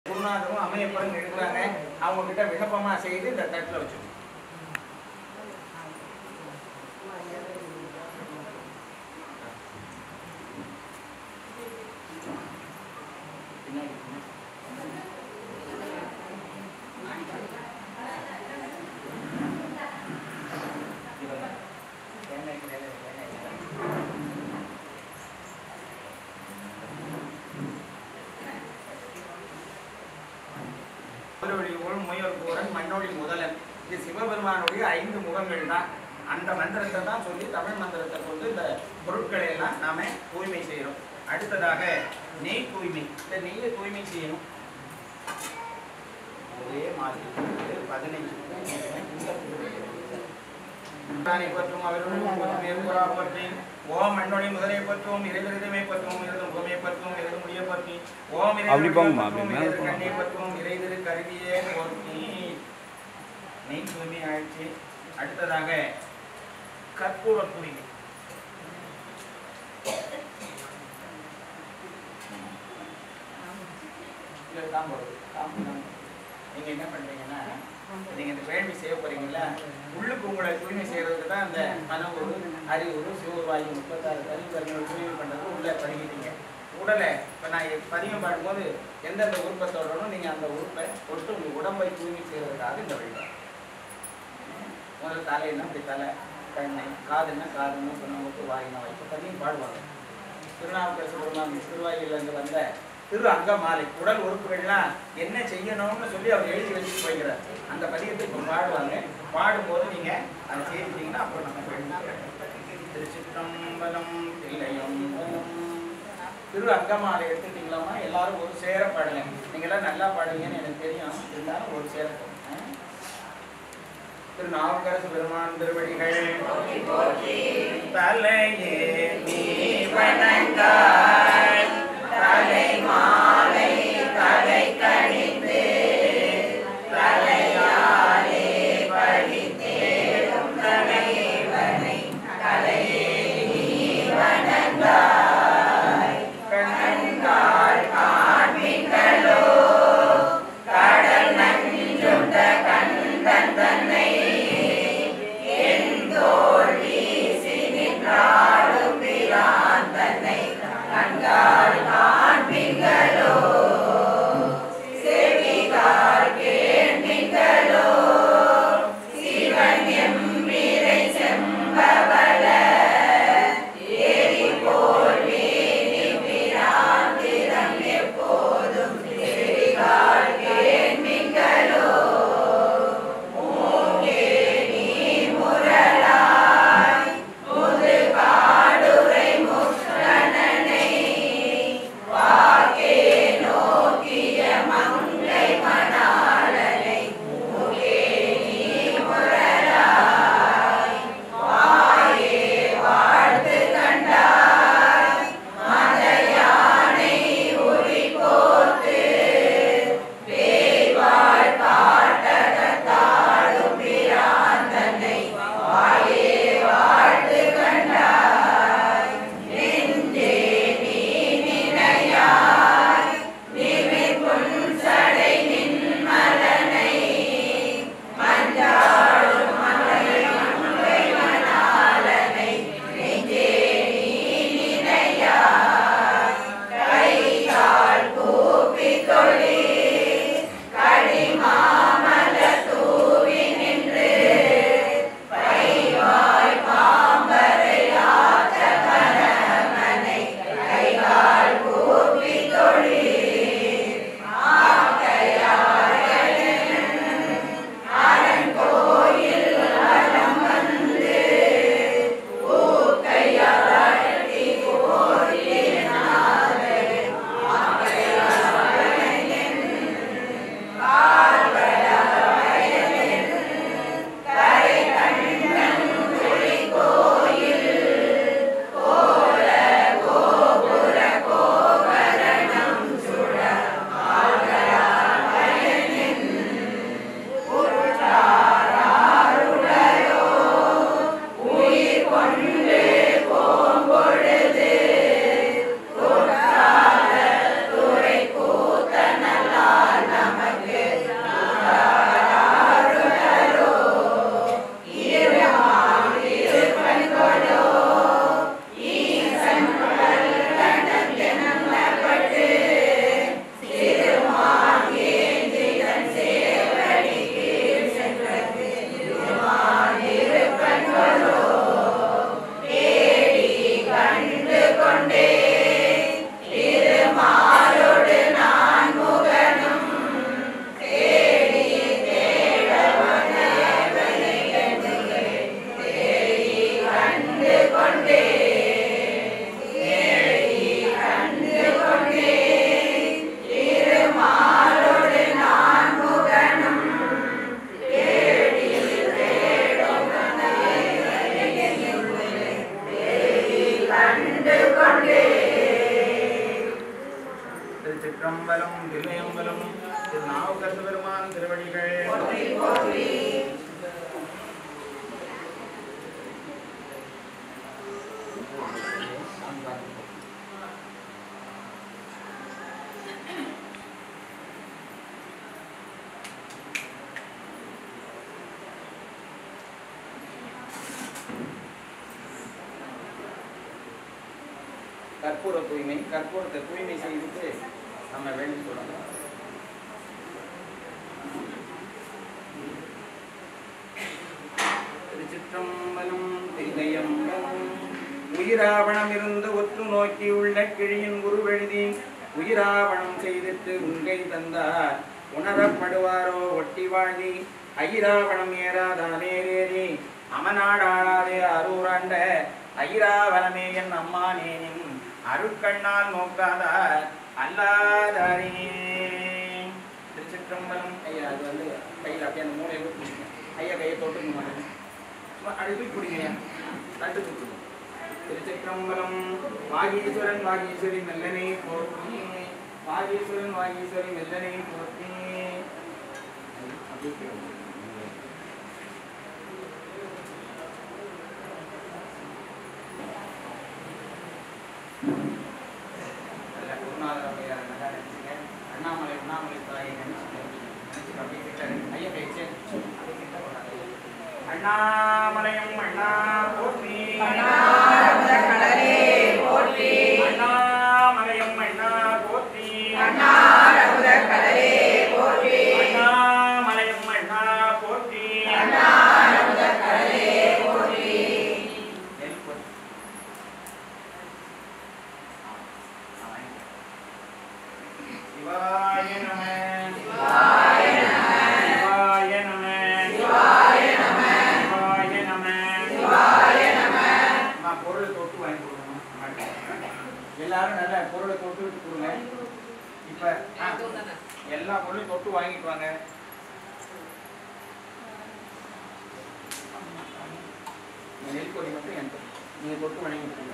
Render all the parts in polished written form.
குருநாதரும் அம்மையப்பரும் இருக்கிறாங்க. அவங்க கிட்ட விண்ணப்பமா செய்து இந்த தட்டில் வச்சு மண்ணொழி முதலன். இது சிவபெருமானுடைய 5 முகங்கள் தான். அந்த மந்திரத்தை தான் சொல்லி தமிழ் மந்திரத்தை கொண்டு இந்த பொருட்களை எல்லாம் நாம தூய்மை செய்யறோம். அடுத்ததாக நெய் தூய்மை. இந்த நெய்யை தூய்மை செய்யணும். ஒரே மாதிரி 15 பற்றும் அவர்களுடைய ஓம் மண்ணொழி முதலை பற்றும் இறைவிருதுமை பற்றும் இருதும் முகமை பற்றும் இருது முடிய பற்றி ஓம் கண்ணை பற்றும் இறைதிரு கருவியே போற்றி. நெய் தூய்மை ஆயிடுச்சு. அடுத்ததாக கற்பூர தூய்மை. நீங்க என்ன பண்றீங்கன்னா, நீங்க இந்த வேள்வி செய்ய போறீங்கல்ல, உள்ளுக்கு உங்களை தூய்மை செய்யறதுக்கு தான் அந்த மனவுரு அறிவுரு சிவவாயு 36 கருவிகளை தூய்மை பண்றது உள்ள பருகிட்டீங்க. உடலை இப்போ நான் பதியம் பாடும்போது எந்தெந்த உறுப்பை தொடரணும், நீங்க அந்த உறுப்பை ஒட்டு உங்க உடம்பை தூய்மை செய்யறதுக்காக இந்த வழிபாடு. முதல்ல தலைன்னா அப்படி தலை, கண்ணை, காதுன்னா காதுன்னு சொன்னவங்களுக்கு வாயினா வாய்ப்பு தண்ணியும் பாடுவாங்க. திருநாவுக்கரசு பெருமான் திருவாயிலிருந்து வந்த திரு அங்கமாலை உடல் உறுப்புகள்லாம் என்ன செய்யணும்னு சொல்லி அவர் எழுதி வச்சுட்டு போய்கிறார். அந்த பதியத்தை இப்போ பாடுவாங்க. பாடும்போது நீங்க அதை செய்திட்டீங்கன்னா அப்புறம் நம்ம திருச்சிற்றம்பலம் தில்லையம் திரு அங்கமாலை எடுத்துட்டீங்களாமா எல்லாரும் ஒரு சேர பாடுங்க. நீங்களாம் நல்லா பாடுவீங்கன்னு எனக்கு தெரியும். இருந்தாலும் ஒரு சேர திருநாவுக்கரசு பெருமான் திருவடிகள் தலையே நீ வணங்காய் தலை மாலை தலை கணிந்து தலையாலே படித்தேடும் தலைவனை தலையே நீ வணங்காய் கண்காள் காண்பிங்களோ கடல் நஞ்சுண்ட கண்டன் தன்னை எந்தோள் வீசி நின்றாடும் பிரான் தன்னை கண்காள் திருச்சிற்றம்பலம் திருவேங்கலம் திருநாவுக்கரசு பெருமான் திருவடிகள். கற்பூர தூய்மை, கற்பூரத்தை தூய்மை செய்துட்டு நம்ம வேண்டி சொல்லலாம். திருச்சிற்றம்பலம் தில்லையம்பலம். உயிராவணம் இருந்து ஒற்று நோக்கி உள்ள கிழியின் உருவெழுதி உயிராவணம் செய்திட்டு உங்கை தந்தார் உணரப்படுவாரோ ஒட்டி வாழ்தி ஐராவணம் ஏறாதானேரேறி அமநாடாளாதே அரூராண்ட ஐராவணமே என் அம்மானேனின் அருட்கண்ணால் நோக்காதார் அல்லாதாரே. திருச்சிற்றம்பலம். ஐயா அது வந்து கையில் அப்படியே அந்த மூளையை பிடிங்க. ஐயா கையை தொட்டுக்க மாட்டேங்க, சும்மா அழுப்பி பிடிங்க, தட்டு தூக்குங்க. திருச்சிற்றம்பலம். வாகீஸ்வரன் வாகீஸ்வரி மெல்லனை போற்றி, வாகீஸ்வரன் வாகீஸ்வரி மெல்லனை போற்றி. அண்ணாமலை அண்ணாமலை தாயை ஐயா பேச்சு அண்ணாமலையும் அண்ணா போற்றி, அண்ணாமலையும் அண்ணா போற்றி, அண்ணாமலையும் அண்ணா போற்றி. சிவாய நம சிவாய நம சிவாய நம சிவாய நம சிவாய நம சிவாய நம. நான் பொருளை தொட்டு வாங்கி கொடுக்கணும். எல்லாரும் நல்ல பொருளை தொட்டு விட்டு கொடுங்க. இப்ப எல்லா பொருளையும் தொட்டு வாங்கிட்டு வாங்க. நெல்கொடி மட்டும் எனக்கு நீங்க தொட்டு வணங்கிட்டு.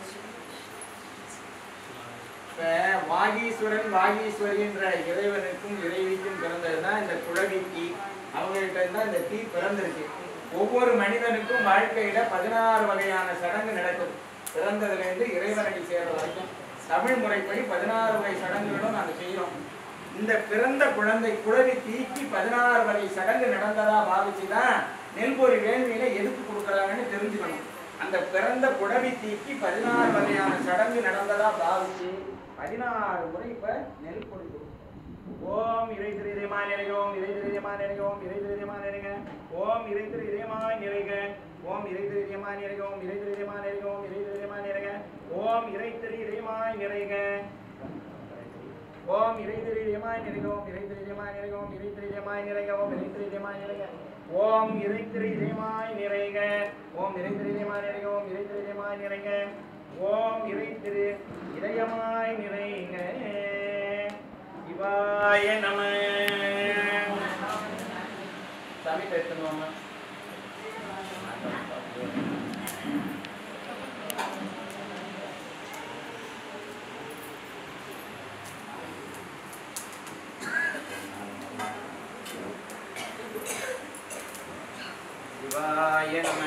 இப்ப வாகீஸ்வரன் வாகீஸ்வரி என்ற இறைவனுக்கும் இறைவிக்கும் பிறந்ததுதான் இந்த குழவிக்கு. அவங்கள்ட்ட தான் இந்த தீ பிறந்திருக்கு. ஒவ்வொரு மனிதனுக்கும் வாழ்க்கையில 16 வகையான சடங்கு நடக்குது. பிறந்ததுல இருந்து இறைவனடி சேர்ற வரைக்கும் தமிழ் முறைப்படி 16 வகை சடங்குகளும் நாங்க செய்யறோம். இந்த பிறந்த குழந்தை குழவி தீக்கு 16 வகை சடங்கு நடந்ததா பாவிச்சுதான் நெல்பொறி வேள்வியில எதுக்கு கொடுக்குறாங்கன்னு தெரிஞ்சுக்கணும். அந்த பிறந்த குழவி தீக்கு 16 வகையான சடங்கு நடந்ததா பாவிச்சு 16 முறை இப்ப நெல் பொடி கொடுக்கும். ஓம் இறை திரு இதயமாய் நிறைக, ஓம் இறை திரு இதயமாய் நிறைக, ஓம் இறை திரு இதயமாய் நிறைக, ஓம் இறை திரு இதயமாய் நிறைக, ஓம் இறை திரு இதயமாய் நிறைக, ஓம் இறை திரு இதயமாய் நிறைக, ஓம் இறை திரு இதயமாய் நிறைக, ஓம் இறை திரு இதயமாய் நிறைக, ஓம் இறை திரு இதயமாய் நிறைக, ஓம் இறை திரு இதயமாய் நிறைக, ஓம் இறை திரு இதயமாய் நிறைக, ஓம் இறை திரு இதயமாய் நிறைக, ஓம் இறை திரு இதயமாய் நிறைக, ஓம் இறை திரு இதயமாய் நிறைக, ஓம் இறை திரு இதயமாய் நிறைக, ஓம் இறை திரு இதயமாய் நிறைக. சிவாய நம. சாமி பேசணுவாங்க. சிவாய நம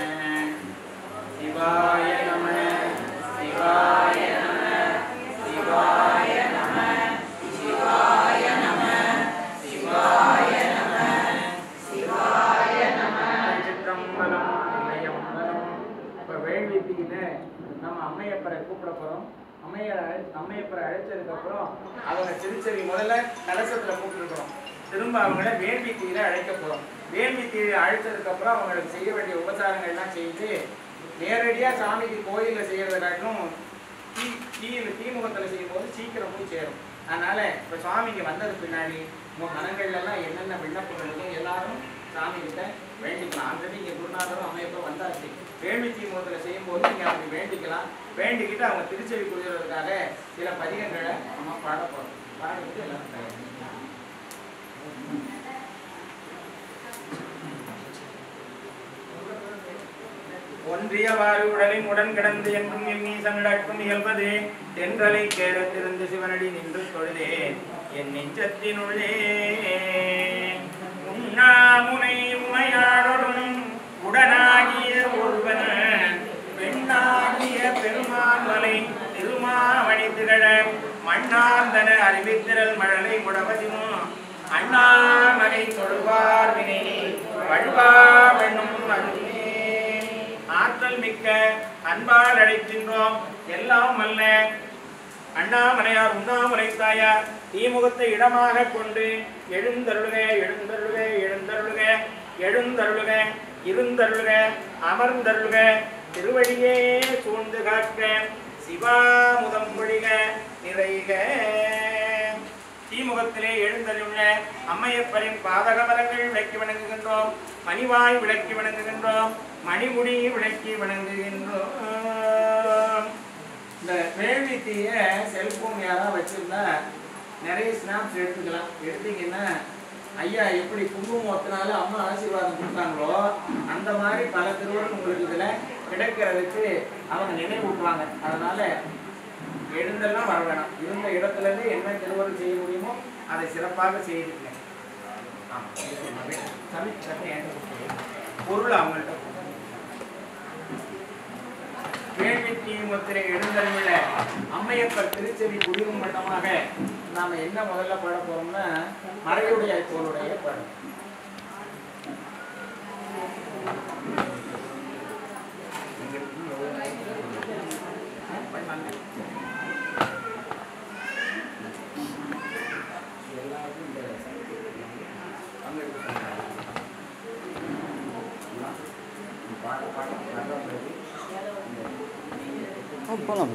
சிவாய நம சிவாய நம சிவாய நம சிவாய நம சிவாய நம சிவாய நம. திருச்சிற்றம்பலம் தில்லையம்பலம். இப்ப வேள்வித்தியில நம்ம அம்மையப்பரை கூப்பிட போறோம். அம்மையப்பரை அழைச்சதுக்கு அப்புறம் அவங்க திருச்செவி முதல்ல கலசத்துல கூப்பிட்டுருக்கோம். திரும்ப அவங்கள வேள்வித்தியில அழைக்க போறோம். வேள்வித்தியில அழைச்சதுக்கு அப்புறம் அவங்களுக்கு செய்ய வேண்டிய உபசாரங்கள் எல்லாம் செய்து நேரடியா சாமிக்கு கோயில்ல செய்யறதை காட்டிலும் தீமுகத்துல செய்யும் போது சீக்கிரம் போய் சேரும். அதனால இப்ப சுவாமிக்கு வந்தது பின்னாடி உங்க மனங்கள்ல எல்லாம் என்னென்ன விண்ணப்பங்களும் எல்லாரும் சாமி கிட்ட வேண்டிக்கலாம். ஆல்ரெடி இங்க குருநாதரும் அம்மையப்போ வந்தாச்சு. வேள்வி தீமுகத்துல செய்யும் போது நீங்க அப்படி வேண்டிக்கலாம். வேண்டிக்கிட்டு அவங்க திருச்செவி குறிக்கிறதுக்காக சில பதிகங்களை நம்ம பாட போறோம். பாடிட்டு எல்லாரும் தயார். ஒன்றியவாறு உடலின் உடன் கிடந்து என்றும் எண்ணி சமிழக்கும் இயல்பது தென்றலை கேடத்திருந்து சிவனடி நின்று தொழுதே என் நெஞ்சத்தினுள்ளே உண்ணாமுனை உமையாடொடும் உடனாகிய ஒருவன் பெண்ணாகிய பெருமான் மலை திருமாவணி திகழ மண்ணார்ந்தன அறிவித்திரல் மழலை முடவதினும் அண்ணாமலை தொழுவார் வினை வழுவாவெனும் அருளே ஆற்றல் மிக்க அன்பால் அழைக்கின்றோம் எல்லாம் அல்ல அண்ணாமலையார் உண்ணாமலை தாயார் தீமுகத்தை இடமாக கொண்டு எழுந்தருளுக எழுந்தருளுக எழுந்தருளுக எழுந்தருளுக இருந்தருளுக அமர்ந்தருளுக திருவடியே சூழ்ந்து காக்க சிவாமுதம் பொழிக நிறைக தீமுகத்திலே எழுந்தருளுள்ள அம்மையப்பரின் பாதகமலங்கள் விளக்கி வணங்குகின்றோம் மணிவாய் விளக்கி வணங்குகின்றோம் மணிமுடி விளக்கி வணங்குகின்றோம் இந்த வேள்வி தீய செல்போன் யாராவது வச்சிருந்தா நிறைய ஸ்னாப்ஸ் எடுத்துக்கலாம் எடுத்தீங்கன்னா ஐயா எப்படி குங்குமத்தினால அம்மா ஆசீர்வாதம் கொடுத்தாங்களோ அந்த மாதிரி பல திருவள்ளுவர் உங்களுக்கு இதுல கிடைக்கிறதுக்கு அவங்க நினைவூட்டுவாங்க அதனால எழுந்தெல்லாம் வர வேணாம் இருந்த இடத்துல இருந்து என்ன திருவள்ளுவர் செய்ய முடியுமோ அதை சிறப்பாக செய்திருக்கேன் பொருள் அவங்கள்ட்ட வேள்வி தீமுகத்திலே எழுந்தருளுள்ள அம்மையப்பர் திருச்செவி குடிரும் மட்டமாக நாம என்ன முதல்ல பாட போறோம்னா மறையுடைய தோளுடைய பாடம் போகலாம்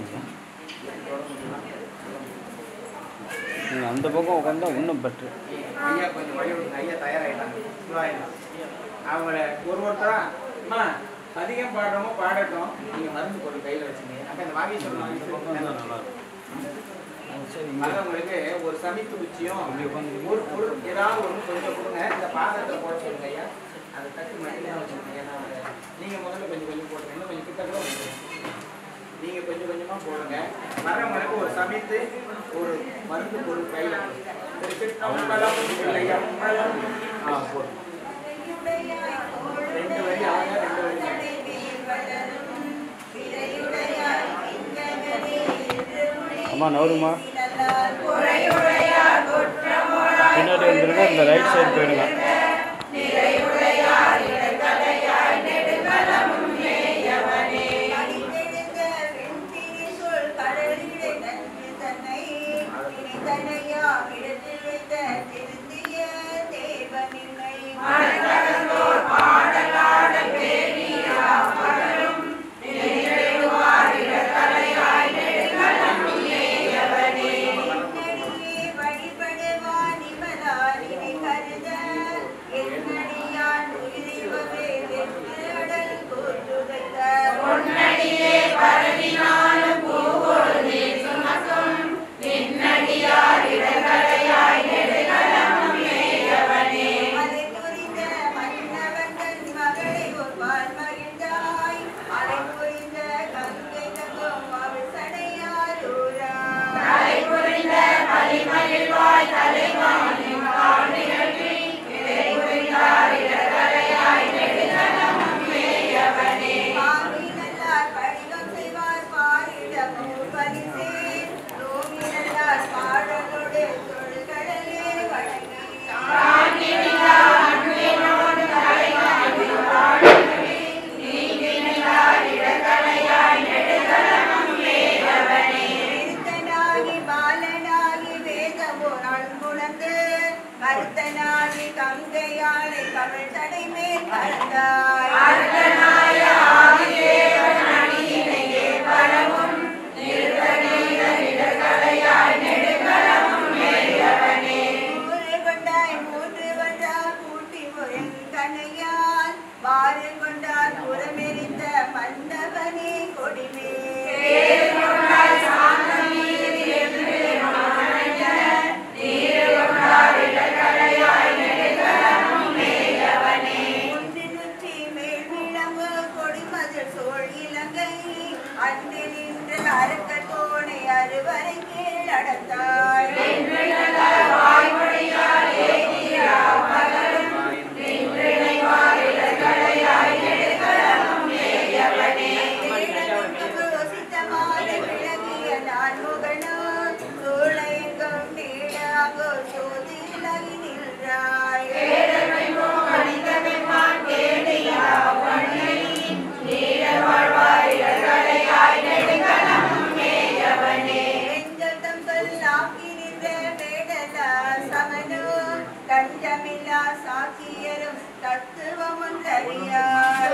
அந்த பக்கம் உட்காந்தா இன்னும் பெட்ரு ஐயா கொஞ்சம் வழி விடுங்க ஐயா தயாராகிட்டாங்க அவங்கள ஒருத்தரா அம்மா அதிகம் பாடுறவங்க பாடட்டும் நீங்க மருந்து பொருள் கையில வச்சுங்க அப்ப இந்த வாங்கி சொல்லலாம் உங்களுக்கு ஒரு சமித்து குச்சியும் ஒரு பொருள் ஏதாவது ஒன்று கொஞ்சம் கொடுங்க இந்த பாதத்தை போட சொல்லுங்க ஐயா அதை தட்டு மணிலாம் வச்சுருங்க ஏன்னா நீங்க முதல்ல கொஞ்சம் கொஞ்சம் போடுங்க இன்னும் கொஞ்சம் கிட்ட கூட நீங்க கொஞ்சம் கொஞ்சமா போடுங்க மரங்களுக்கு ஒரு சமைத்து ஒரு மருந்து பொருள் கையில போடும் ரெண்டு வழி ஆக ரெண்டு வழி அம்மா நவருமா பின்னாடி வந்துருங்க இந்த ரைட் சைடு போயிடுங்க இலங்கை அன்று நின்று அரக்கத்தோனை அறுவரை கீழடத்தாய் விளங்கிய நான் முகனோ சூளைக்கும் நீடாகோ சோதிலகி நின்றாய் கஞ்சமில்லா சாக்கியரும் தத்துவமும் அறியார்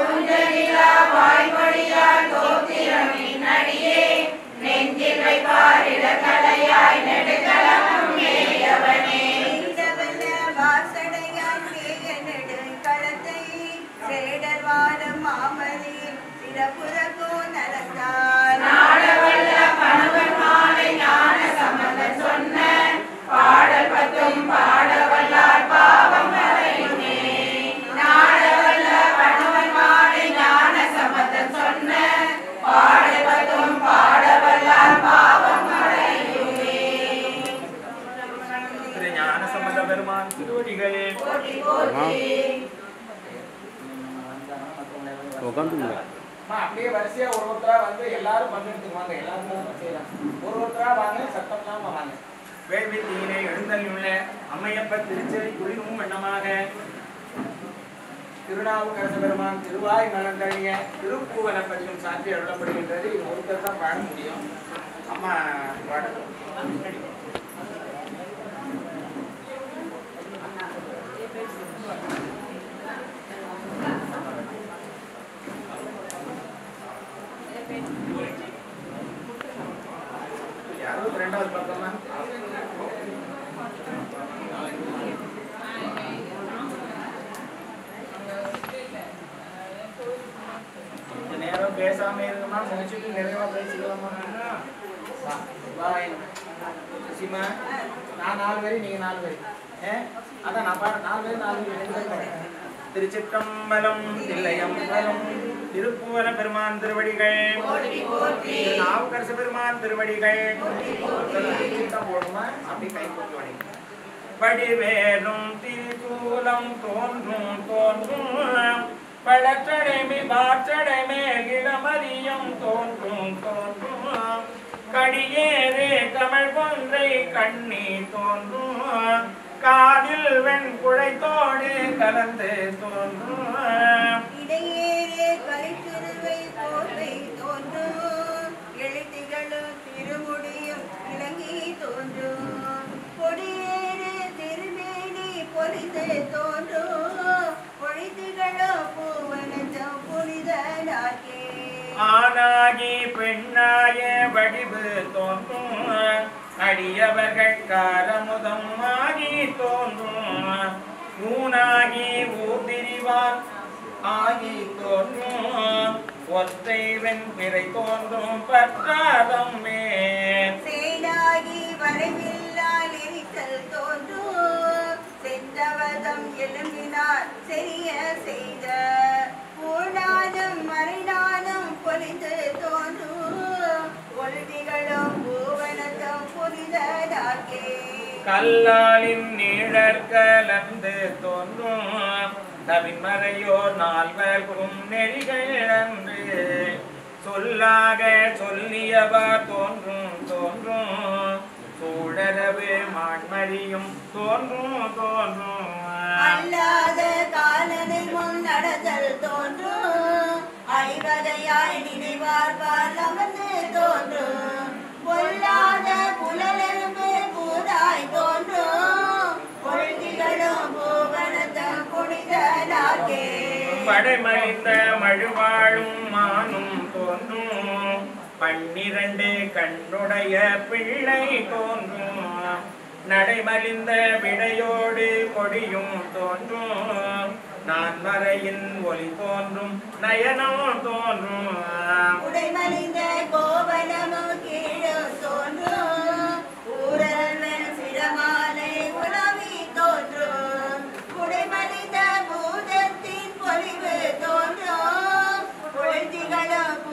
வாசடையான் மேய நெடு களத்தை சேடர் வாரம் மாமதியில் சிறப்புறகோ நலத்தான் ஞானசம்பந்த பெருமான் திருவடிகளே உட்காந்துங்க அப்படியே வரிசையா ஒரு ஒருத்தரா வந்து எல்லாரும் பங்கெடுத்துக்குவாங்க. எல்லாரும் செய்யலாம். ஒரு ஒருத்தரா வாங்க, சத்தம் இல்லாம வாங்க. வேள்வி தீயினை எழுந்தள்ளியுள்ள அம்மையப்ப திருச்செவி குறிவும் எண்ணமாக திருநாவுக்கரச பெருமான் திருவாய் நலந்தழிய திருப்பூவன பதியும் சாற்றி அருளப்படுகின்றது. இது ஒருத்தர் தான் பாட முடியும். அம்மா பாடணும். ரெண்டாவது பக்கம் நேரம் பேசாம இருக்கமா முடிச்சுட்டு நிறைவா பேசிக்கலாமா? சுசிமா நான் 4 பேர் நீங்க 4 பேர் அதான் நான் பாடு 4 பேர் திருச்சிற்றம்பலம் தில்லையம்பலம் திருப்புவன பெருமான் திருவடிகள் நாவுக்கரச பெருமான் திருவடிகள் போடுமா அப்படி கை போட்டு வடிவேலும் திரிசூலம் தோன்றும் தோன்றும் பழச்சடைமை பாச்சடைமே இளமதியம் தோன்றும் தோன்றும் கடியேறு கமல் கொன்றை கண்ணி தோன்றும் காதில் வெண்குழைத்தோடு கலந்து தோன்றும் இடையேறு கரித்துருவை போர்வை தோன்றும் எழுத்துகளும் திருமுடியும் இலங்கி தோன்றும் கொடியேறு திருமேனி பொலித்து தோன்றும் பொழித்துகளும் பூவனத்தம் புனித நாக்கே ஆனாகி பெண்ணாய வடிவு தோன்றும் அடியவர்கள் காரமுதம் ஆகி தோன்றும் ஊனாகி ஊதிரிவான் ஆகி தோன்றும் ஒற்றை வெண்பிறை தோன்றும் பற்றாதம் மேல் சேனாகி வரைவில்லால் எரித்தல் தோன்றும் செந்தவதம் எழும்பினார் செரிய செய்த பூர்ணானம் மறைநானம் பொலிந்து தோன்றும் பொழுதிகளும் பூவனத்தம் புனிதனாக்கே கல்லாலின் நீழற் கலந்து தோன்றும் தவிமறையோர் 4 நெறிகள் அன்று சொல்லாக சொல்லியவா தோன்றும் தோன்றும் சூழரவு மான்மறியும் தோன்றும் தோன்றும் அல்லாத காலனை முன் நடத்தல் தோன்றும் ஐவகையாய் நினைவார்பால் அமர்ந்து தோன்றும் பொல்லாத புலலெரும்பு பூதாய் தோன்றும் பொழுதிகளும் பூவனத்தம் புனிதனாக்கே படைமறிந்த மழுவாழும் மானும் தோன்றும் 12 கண்ணுடைய பிள்ளை தோன்றும் நடைமலிந்த விடையோடு கொடியும் தோன்றும் நான் மறையின் ஒளி தோன்றும் நயனம் தோன்றும் உடைமலிந்த கோவலமும் கீழும் தோன்றும் ஊரல் சிரமாலை உலவி தோன்றும் உடைமலிந்த பூதத்தின் பொலிவு தோன்றும் பொழுதிகளும்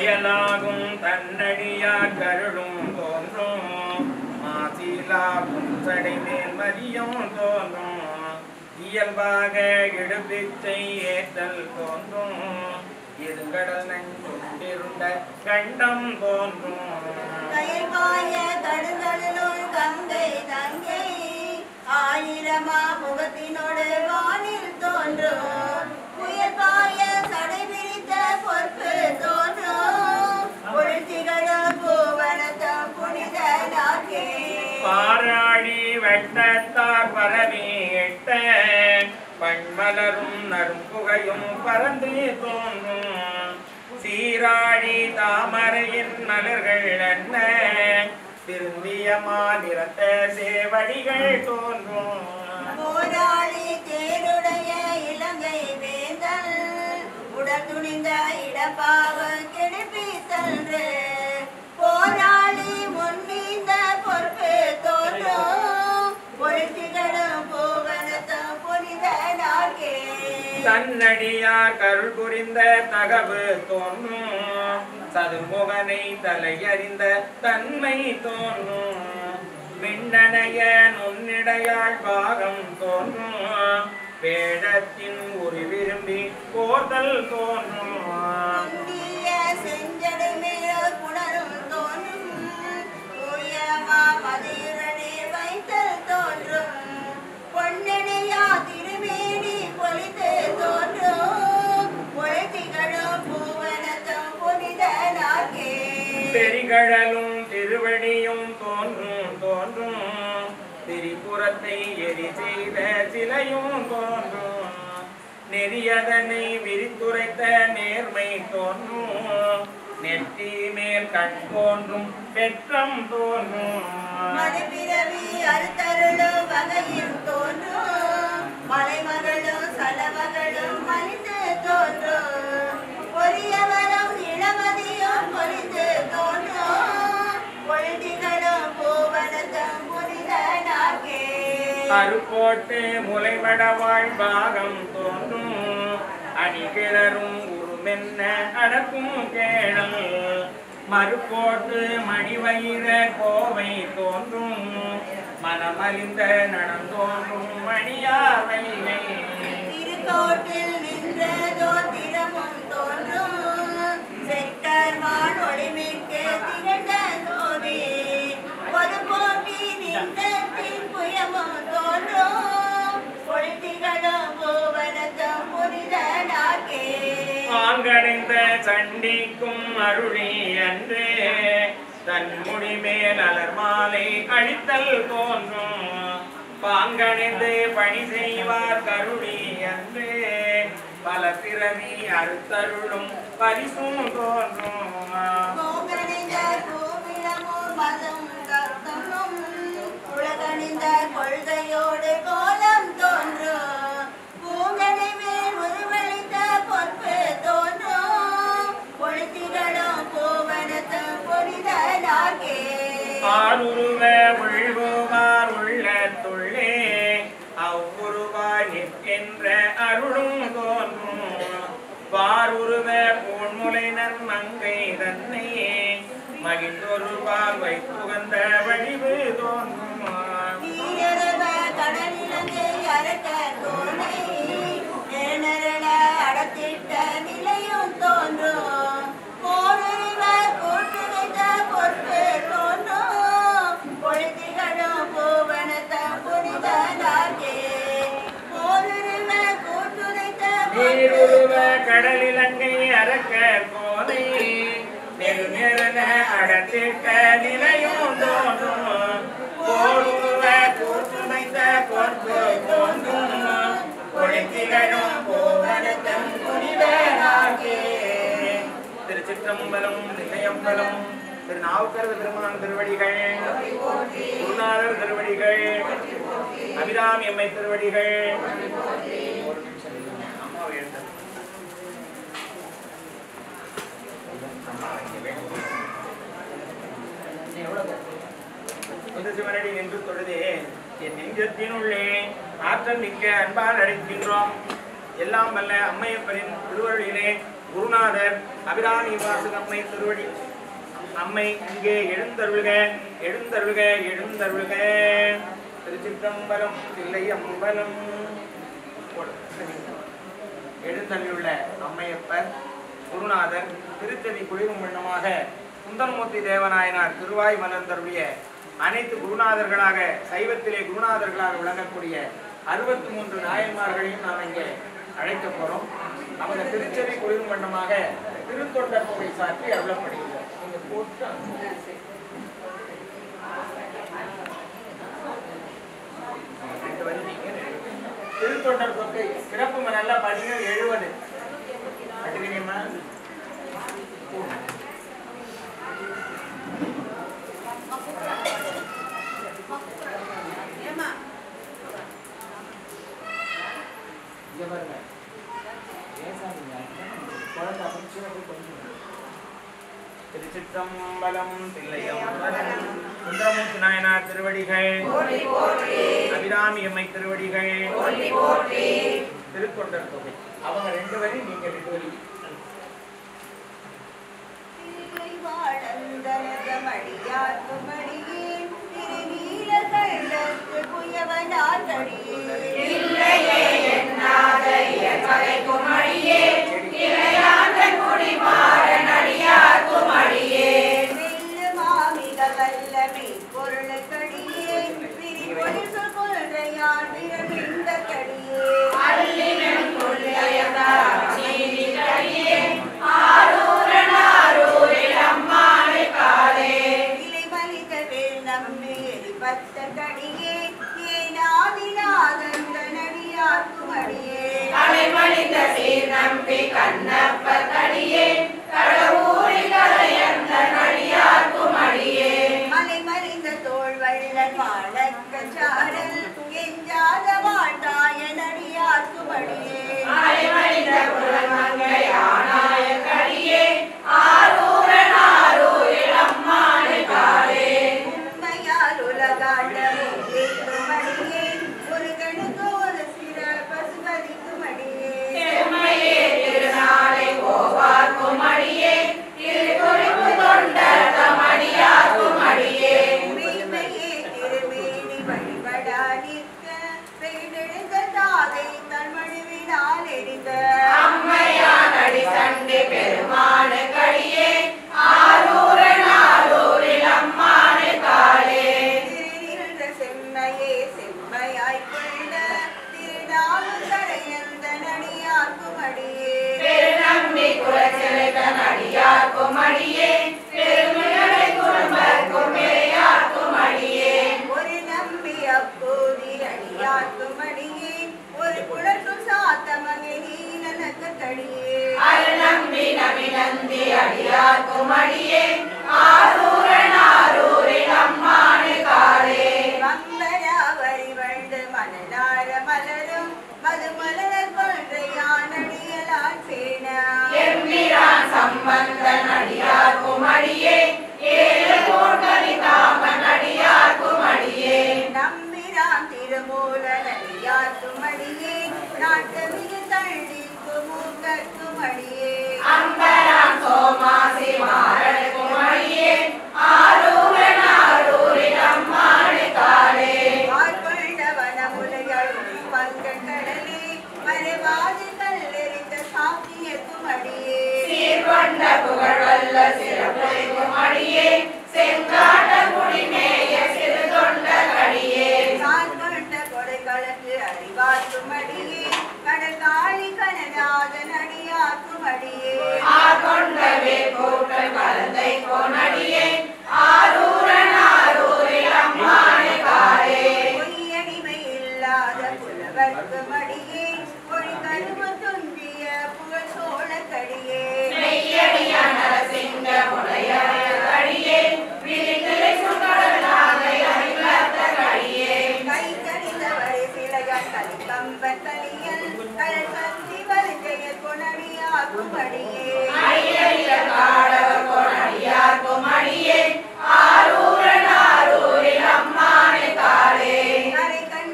அயலாகும் தன்னடியார் கருளும் தோன்றும் மாசிலாகும் சடைமேல் மதியம் தோன்றும் இயல்பாக இடுபிச்சை ஏற்றல் தோன்றும் இருங்கடல் நஞ்சுண்டிருண்ட கண்டம் தோன்றும் கயல்வாய கடுங்கடலுள் கங்கை தங்கை ஆயிரமா முகத்தினோடு வானில் தோன்றும் புயல்வாய சடை விரித்த பொறுப்பு தோன்றும் பொழுத்திகளும் பூவனத்தம் புனித நாக்கே பாராடி வெட்டத்தார் பரவி எட்ட பண்மலரும் நறும்புகையும் பறந்து தோன்றும் சீராடி தாமரையின் மலர்கள் என்ன திருந்தியமா நிறத்த சேவடிகள் தோன்றும் போராளி தேருடைய இலங்கை வேந்தல் உடல் துணிந்த இடப்பாக கிழிப்பித்தன்று போராளி முன்னிந்த பொறுப்பு தோன்றும் பொழுத்திகளும் பூவனத்தம் புனித நாக்கே தன்னடியார் கருள் புரிந்த தகவு தோன்றும் சதுர்முகனை தலையறிந்த தன்மை தோன்றும் மின்னணைய நுண்ணிடையாள் பாகம் தோன்றும் வேடத்தின் ஒரு விரும்பி போதல் தோன்றும் புண்ணிய செஞ்சடை மேல புணரும் தோன்றும் தூயமா மதியுடனே வைத்தல் தோன்றும் பொன்னணையா திருமேனி பொலித்து தோன்றும் பொழுத்திகளும் பூவனத்தம் புனித நாக்கே பெரிகடலும் திருவடியும் தோன்றும் தோன்றும் திரிபுரத்தை எரி செய்த சிலையும் தோன்றும் நெறியதனை விரித்துரைத்த நேர்மை தோன்றும் நெற்றி மேல் கண் தோன்றும் பெற்றம் தோன்றும் மறுபிறவி அறுத்தருளும் வகையும் தோன்றும் மலைமகளும் சலமகளும் மலிந்து தோன்றும் பொரியவரும் இளமதியும் பொலிந்து தோன்றும் பொழுதிகளும் பூவனத்தம் புனித நாக்கே அருப்போட்டு முளைவடவாழ் பாகம் தோன்றும் அணிகிளரும் உருமென்ன அடக்கும் கேளல் மறுப்போட்டு மணிவயிற கோவை தோன்றும் மனமலிந்த நடந்தோன்றும் மணியாவையை திருக்கோட்டில் நின்றதோ திறமும் தோன்றும் செக்கர்வான் ஒளிமிக்கு திகழ்ந்த சோதி ஒரு போட்டி நின்றத்தின் புயமும் தோன்றும் பொழுத்திகளும் பூவனத்தம் புனித நாக்கே ஆங்கடைந்த சண்டிக்கும் அருளி அன்று தன் முடிமேல் அலர் மாலை அழித்தல் தோன்றும் பாங்கணிந்து பணி செய்வார் கருளி அன்று பல பிறவி அறுத்தருளும் பரிசும் தோன்றும் கோகணிந்த கோவிலமும் மதம் கர்த்தமும் உலகணிந்த கொள்கையோடு கோலம் தோன்றும் பூங்கனை மேல் உருவளித்த பொறுப்பு தோன்றும் பொழுத்திகளும் பூவனத்தம் புனித நாக்கே ஆருருவ உள்வுவார் உள்ளத்துள்ளே அவ்வுருவாய் நிற்கின்ற அருளும் தோன்றும் வாருருவ பூன்முலை நன்மங்கை தன்னை மகிழ்ந்தொருவார் வைப்புகந்த வடிவு தோன்றும் நீரவ கடலிலங்கை அரக்க தோணை நேனரள அடத்திட்ட நிலையும் தோன்றும் போருவர் கூட்டு வைத்த பொறுப்பு தோன்றும் பொழுத்திகளும் பூவனத்தம் புனித நாக்கே போருவர் கூட்டு வைத்த நீருருவ கடலிலங்கை அரக்க கோதை நெருநெருன அடத்திட்ட நிலையும் தோன்றும் போருவ கூட்டுமைத்த பொறுப்பு தோன்றும் பொழுத்திகளும் பூவனத்தம் புனித நாக்கே திருச்சிற்றம்பலம் தில்லையம்பலம் திருநாவுக்கரசு பெருமான் திருவடிகள் குருநாதர் திருவடிகள் அபிராமி அம்மை திருவடிகள் அம்மாவை எழுந்த சிவனடி நின்று தொழுதே என் நெஞ்சத்தினுள்ளே ஆற்றல் மிக்க அன்பால் அழைக்கின்றோம் எல்லாம் வல்ல அம்மையப்பரின் திருவருளிலே குருநாதர் அபிராமி வாசகம்மை திருவடி அம்மை இங்கே எழுந்தருள்க எழுந்தருள்க எழுந்தருள்க. திருச்சிற்றம்பலம் தில்லையம்பலம். எழுந்தருளுள்ள அம்மையப்பர் குருநாதர் திருத்தணி குளிரும் வண்ணமாக சுந்தரமூர்த்தி தேவநாயனார் திருவாய் மலர்ந்தருடைய அனைத்து குருநாதர்களாக சைவத்திலே குருநாதர்களாக விளங்கக்கூடிய 63 நாயன்மார்களையும் நாம் இங்கே அழைக்க போறோம். நமது திருச்செவி குளிரும் வண்ணமாக திருத்தொண்டர் தொகை சாற்றி அருளப்படுகிறது. திருத்தொண்டர் தொகை சிறப்பு நல்லா படிங்க. 70 படிக்கிறீமா? திருச்சிற்றம்பலம் தில்லையம்பலம். சுந்தரமூர்த்தி நாயனார் திருவடிகள், அபிராமி அம்மை திருவடிகள், திருத்தொண்டர் தொகை. அவங்க 2 வரி, நீங்க 2 வரி.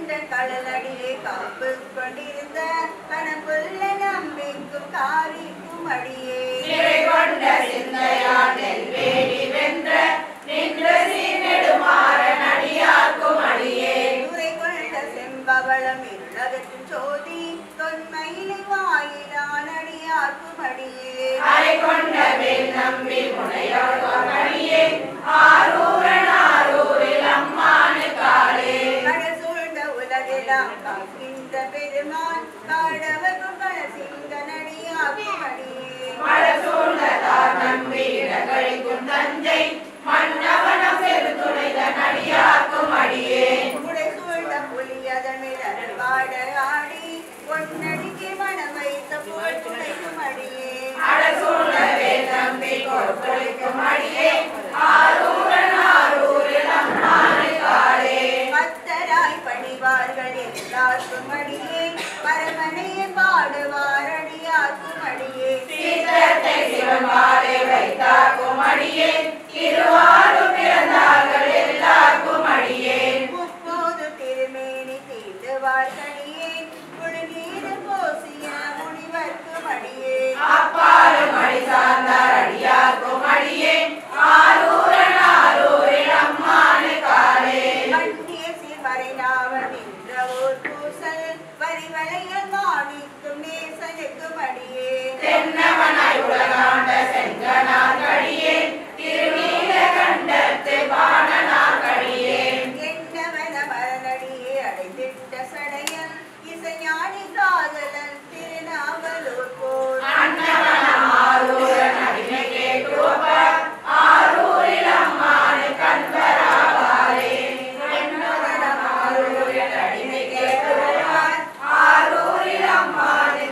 காப்பு கொண்டிருந்த கணக்குள்ள நம்பிக்கும் காரிக்கும் அடியார்க்கும் அடியே நிறை கொண்ட சிந்தையால் நெல்வேலி வென்ற நின்ற சீர்நெடுமாறன் அடியார்க்கும் அடியே துறை கொண்ட செம்பவளம் இருளகற்றும் ஜோதி தொன்மையிலை வாயிலான் அடியார்க்கும் அடியே அரை கொண்ட வேல் நம்பி முனையோர் அடியே ஆரூரன் ஆரூரில் அம்மானு காளே கடல் சூழ்ந்த உலகெல்லாம் காக்கின்ற பெருமான் காடவர்க்கும் கலசிங்கன் அடியார்க்கும் அடியே மழை சூழ்ந்ததார் நம்பி இடகழிக்கும் தஞ்சை மன்னவனம் செரு துணைதன் அடியார்க்கும் அடியே உடை சூழ்ந்த புலியதமிழர் வாட ஆடி பொன்னடிக்கு மனம் வைத்த போல் துணைக்கும் அடியே அட சூழ்ந்த வேல் நம்பி கொடுத்தளிக்கும் அடியே ஆரூரன் ஆரூரில் அம்மானு காளே பக்தராய் பணிவார்கள் எல்லாருக்கும் அடியே பரமனையை பாடுவார் அடியார்க்கும் அடியே சீற்றத்தை சிவன்பாலை வைத்தார்க்கும் அடியே திருவாரூர் பிறந்தார்கள் எல்லாருக்கும் அடியே முப்போது திருமேனி தீண்டுவார் கடியே குழுநீர் போசிய முனிவர்க்கும் அடியே அப்பாலும் அடி சார்ந்தார் அடியார்க்கும் அடியே ஆரூரன் ஆரூரில் அம்மானு காளே மண்டிய சிவரைநாவன் நின்ற ஓர் பூசல் வரிவளையல் மாணிக்கும் நேசனுக்கும் அடியே தென்னவனாய் உலகாண்ட செங்கனார் கடியே திருநீல கண்டத்து பாணனார் கடியே என்னவன மரணடியே அடைந்திட்ட சடையன் இசைஞானி காதலன் திருநாவலூர் போல் அன்னவனம் ஆரூரன் அடிமை கேட்டுவப்பார் ஆரூரில் அம்மானு கண்பராவாரே என்னவனம் ஆரூரில் அடிமை கேட்டுவப்பார் ஆரூரில் அம்மானு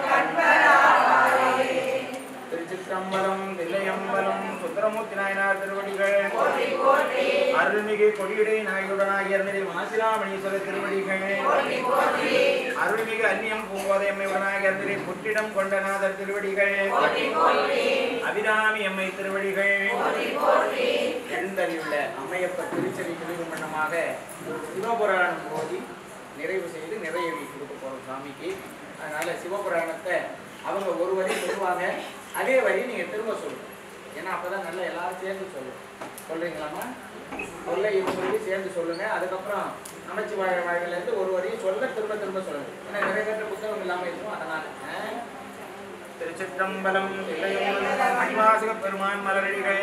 கண்பராவாரே திருச்சிற்றம்பலம் தில்லையம்பலம் சுந்தரமூர்த்தி நாயனார் திருவடிகள் போற்றி போற்றி அருள்மிகு கொடியுடை நாயுடனாகிய மாசிலாமணீஸ்வரர் திருவடிகள் போற்றி போற்றி அருள்மிகு அந்நியம் பூங்கோதையம்மையுடனாகிய புற்றிடம் கொண்டநாதர் திருவடிகள் போற்றி போற்றி அபிராமி அம்மை திருவடிகள் போற்றி போற்றி எழுந்தறியுள்ள அம்மையப்பர் திருச்செவி குளிரும் வண்ணமாக சிவபுராணம் போதி நிறைவு செய்து நிறையவி கொடுக்க போறோம் சாமிக்கு. அதனால சிவபுராணத்தை அவங்க ஒரு வரி சொல்லுவாங்க, அதே வரி நீங்க திரும்ப சொல்லுங்க. ஏன்னா அப்பதான் நல்லா எல்லாரும் சேர்ந்து சொல்லுங்க. சொல்றீங்களாமா? சொல்ல இவங்க சேர்ந்து சொல்லுங்க. அதுக்கப்புறம் நமச்சிவாய வாழ்க்கையில இருந்து ஒரு வரியும் சொல்ல திரும்ப திரும்ப சொல்லுங்க. ஏன்னா நிறைய பேர் புத்தகம் இல்லாம இருக்கும். அதனால திருச்சிற்றம்பலம் மணிவாசக பெருமான் மலரடிகள்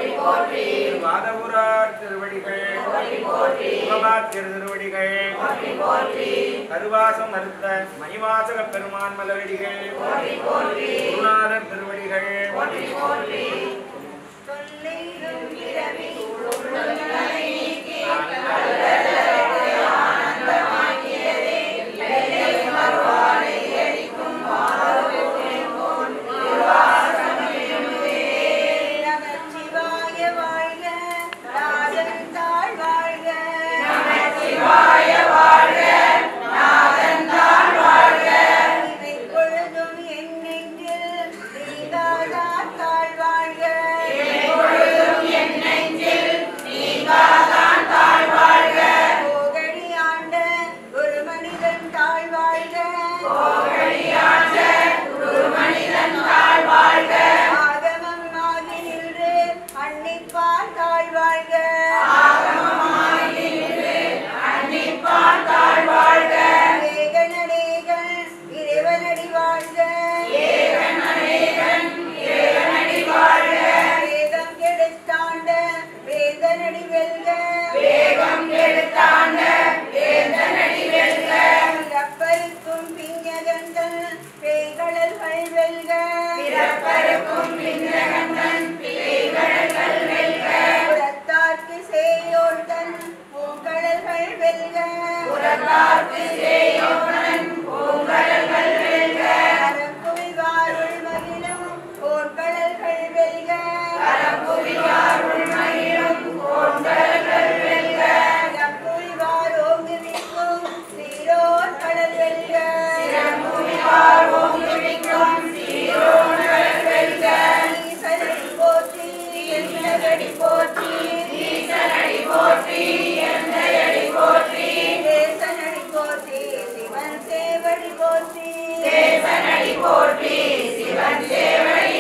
வாதவூரார் திருவடிகள் திருவடிகள் கருவாசம் மறுத்த மணிவாசக பெருமான் மலரடிகள் குருநாதர் திருவடிகள் தேசனடி போற்றி சிவன் சேவடி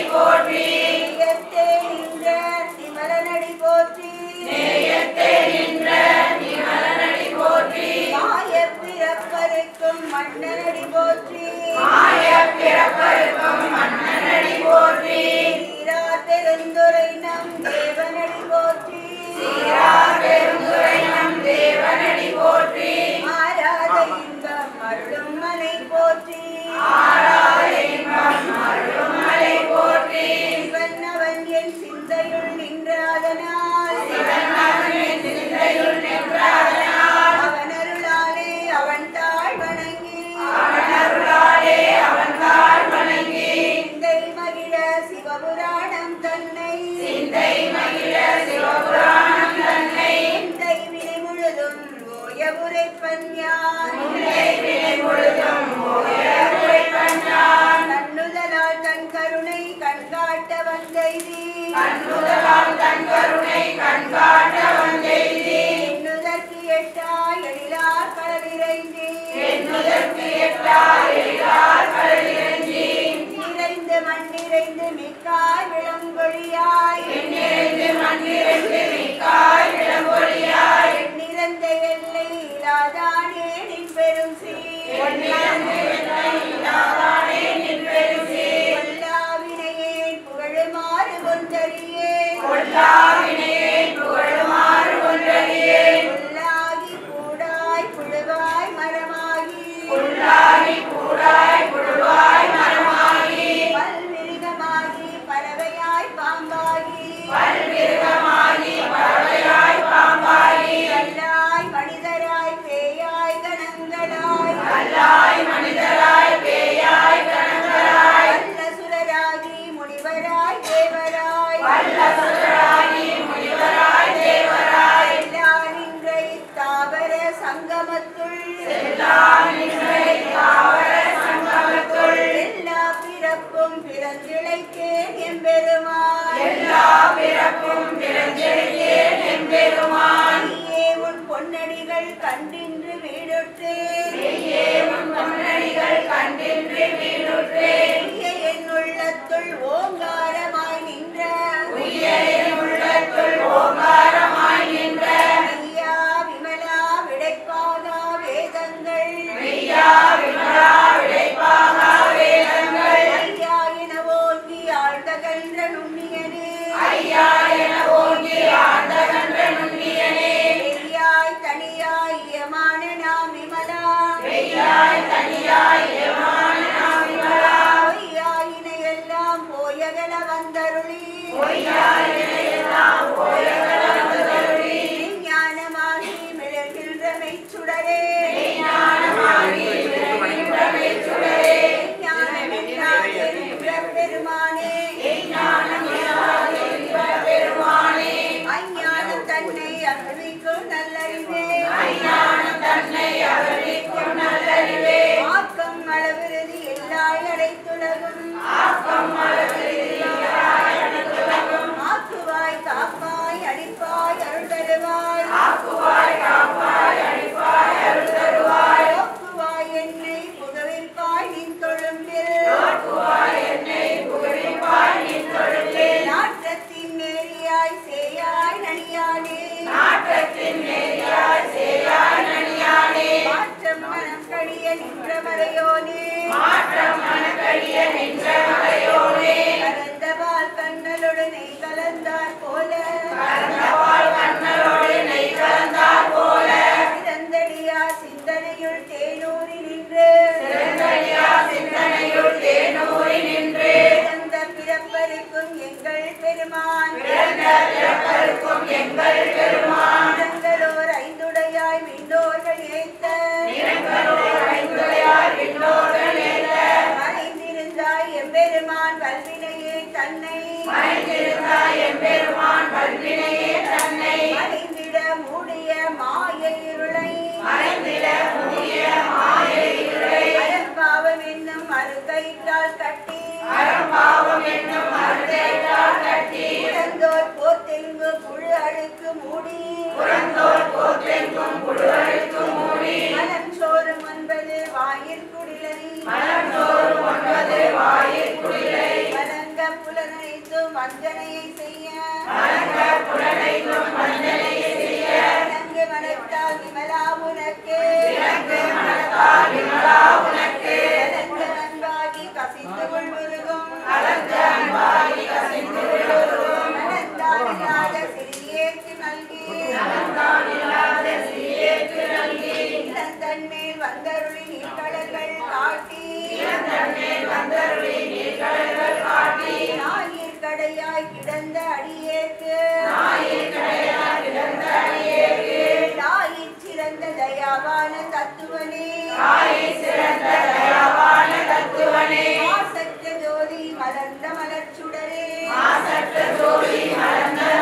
மெய்மகிழ சிவபுராணம் தன்னை முந்தை வினை முழுதும் ஓய உரைப்பன் யான் முன்னை வினை முழுதும் ஓய உரைப்பன் யான் கண்ணுதலால் தன் கருணை கண்காட்ட வந்தெய்தி கண்ணுதலால் தன் கருணை கண்காட்ட வந்தெய்தி எண்ணுதற்கு எட்டா எழிலார் கடலிறைந்தி எண்ணுதற்கு எட்டா எழிலார் கடலிறைஞ்சி நிறைந்து மண்ணிறைந்து மிக்காய் விளங்கொழியாய் நிறைந்து மண்ணிறைந்து மிக்காய் விளங்கொழியாய் நிறந்த எல்லை இல்லாதானே நின் பெரும் சீர் பொன்னிறந்து எல்லை இல்லாதானே நின் பெரும் சீர் கொல்லாவினையேன் புகழுமாறு கொண்டறியேன் கொல்லாவினையேன் புகழுமாறு ஒன்றறியேன் புல்லாகி கூடாய் புழுவாய் மரமாகி புல்லாகி கூடாய் புழுவாய் மரமாகி பல்மிருகமாகி பறவையாய் பாம்பாகி பல்மிருகமாகி பறவையாய் பாம்பாகி கல்லாய் மனிதராய் பேயாய் கணங்களாய் கல்லாய் மனிதராய் பேயாய் கணங்களாய் வல்லசுரராகி முனிவராய் தேவராய் வல்லசுரராகி முனிவராய் தேவராய் எல்லா நின்ற இத்தாவர சங்கமத்துள் எல்லாம் நின்றை தாவர சங்கமத்துள் எல்லா பிறப்பும் பிறந்திழைத்தேன் எம்பெருமான் எல்லா பிறப்பும் பிறந்தெழுந்தேன் எம்பெருமான் நீயே உன் பொன்னடிகள் கண்டின்று வீடுற்றேன் நீயே உன் பொன்னடிகள் கண்டின்று வீடுற்றேன் நீயே என் உள்ளத்துள் ஓங்காரமாய் நின்ற உய்ய என் உள்ளத்துள் ஓங்காரமாய் நின்ற ஐயா விமலா விடைப்பாகா வேதங்கள் மெய்யா விமலா விடைப்பாகா வேதங்கள் ஐயா என ஓங்கி ஆழ்ந்தகன்ற நுண்ணியனே ஐயா என ஓங்கி ஆண்டகன்ற நுண்ணியனே பெரியாய் தனியாய் இயமான நாம் விமலா மெய்யாய் தனியாய் ஏமான விமலா பொய்யாயின எல்லாம் போயகல வந்தருளி பொய்யாயினையெல்லாம் போயகலந்தருளி ஞானமாகி மிளகின்ற மெய்ச்சுடரே ஞானமாகி விளங்குகின்ற மெய்ச்சுடரே ஞானமெல்லாம் என்ற பெருமானே ஞானமில்லாத இன்ப பெருமானே அஞ்ஞானம் தன்னை அருளிக்கும் நல்லறிவே அஞ்ஞானம் தன்னை அருளிக்கும் நல்லறிவே ஆக்கம் அளவிருதி எல்லாய் அடைத்துலகும் ஆக்கம் அளவில்லாய் அனைத்துலகும் ஆக்குவாய் காப்பாய் அடிப்பாய் அருள் தருவாய் ஆக்குவாய் காப்பாய் அழிப்பாய் அருள் தருவாய் போக்குவாய் என்னை புகவிற்பாய் நின் தொழும்பில் ஆக்குவாய் என்னை புகழிப்பாய் நின் தொழும்பில் நாற்றத்தின் நேரியாய் சேயாய் நனியானே நாட்டத்தின் நெறியாய் சேயாய் நனியானே மாற்றம் மனம் கழிய நின்ற மறையோனே மாற்றம் மனக்கடிய நின்ற மலையோனே கலந்தவால் கண்ணலோடு நெய் கலந்தார் போல கலந்தவாள் கண்ணலோடு நெய் கலந்தார் போல சிறந்தடியா சிந்தனையுள் தேனூரி நின்று சிறந்தடியா சிந்தனையுள் தேனூரி நின்று பிறந்த பிறப்பருக்கும் எங்கள் பெருமான் பிறந்த பிறப்பருக்கும் எங்கள் பெருமான் நிறங்களோர் ஐந்துடையாய் மின்னோர்கள் ஏத்த நிறங்களோர் ஐந்துடையார் விண்ணோர்கள் ஏத்த மறைந்திருந்தாய் எம்பெருமான் கல்வினையே தன்னை மறைந்திருந்தாய் எம்பெருமான் கல்வினையே தன்னை மறைந்திட மூடிய மாய இருளை மறைந்திட மூடிய மாயை இருளை அறம்பாவம் என்னும் அருக்கயிற்றால் கட்டி அறம்பாவம் என்னும் அருளேற்றால் கட்டி இறந்தோர் போத்தெங்கு புழு அழுக்கு மூடி புறந்தோர் போற்றெங்கும் புழுவழுக்கு மூடி மலம் சோறும் ஒன்பது வாயிற் குடிலை மலம் தோறும் 9 வாயிற் குடிலை வணங்க புலனைத்தும் வஞ்சனையை செய்ய வணங்க புலனைக்கும் வந்தனையை செய்ய இணங்கு மனத்தால் விமலா உனக்கு இறங்கு மனத்தால் விமலா உனக்கு கலந்த அன்பாகி கசிந்து கொள்வருகும் கலந்த அன்பாகி கசிந்து விழுவதும் மனத்தாலில்லாத சிறியேற்கு நல்கி இல்லாத சிறியேற்கு நல்கி தன்மேல் வந்தருளி நீர்கடல்கள் காட்டி தன்மேல் வந்தருளி நீர்க்கடல்கள் காட்டி நாயிற் கடையாய் கிடந்த அடியேற்கு நாயிற் கடையாய் கிடந்த அடியேற்கு தாயிற் சிறந்த தயாவான தத்துவனே தாயிற் சிறந்த தயாவான தத்துவனே மாசற்ற ஜோதி மலர்ந்த மலர்ச்சுடரே மாசற்ற ஜோதி மலர்ந்த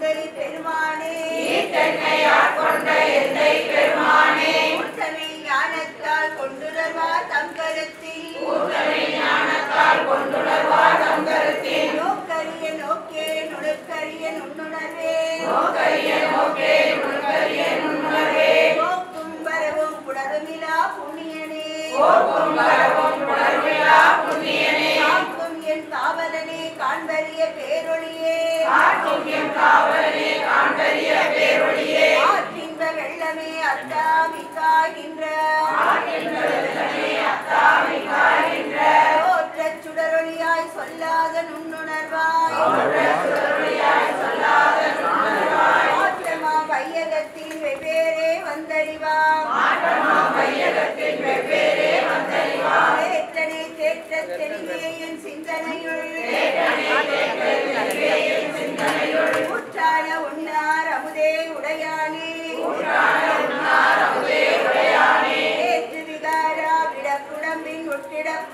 ஈஸ்வரி பெருமானே ஈத்தன்னையார் கொண்ட எந்தை பெருமானே ஊற்றமை ஞானத்தால் கொண்டுணர்வார் தம் கருத்தில் ஊற்றமை ஞானத்தால் கொண்டுணர்வார் தம் கருத்தில் நோக்கரிய நோக்கே நுணுக்கரிய நுண்ணுணர்வே நோக்கரிய நோக்கே நுண்கரிய நுண்ணுணர்வே போக்கும் வரவும் புணருமிலா புண்ணியனே போக்கும் வரவும் புணர்விழா புண்ணியனே காக்கும் என் காவலனே காண்பரிய பேரொளியே காக்கும் என் காவலனே காண்பரிய பேரொளியே ஆற்றின்ப வெள்ளமே அத்தாமிக்காகின்ற தோற்றச் சுடரொளியாய் சொல்லாத நுண்ணுணர்வாய் மாற்றமா வையகத்தில் வெவ்வேறே வந்தறிவாம் தேற்றனை தேற்றத் தெளிவே என் சிந்தனையுள் ஊற்றான உண்ணார் அமுதே உடையானே ஏற்று விகாரா விடக்குடம்பின் உட்கிடப்ப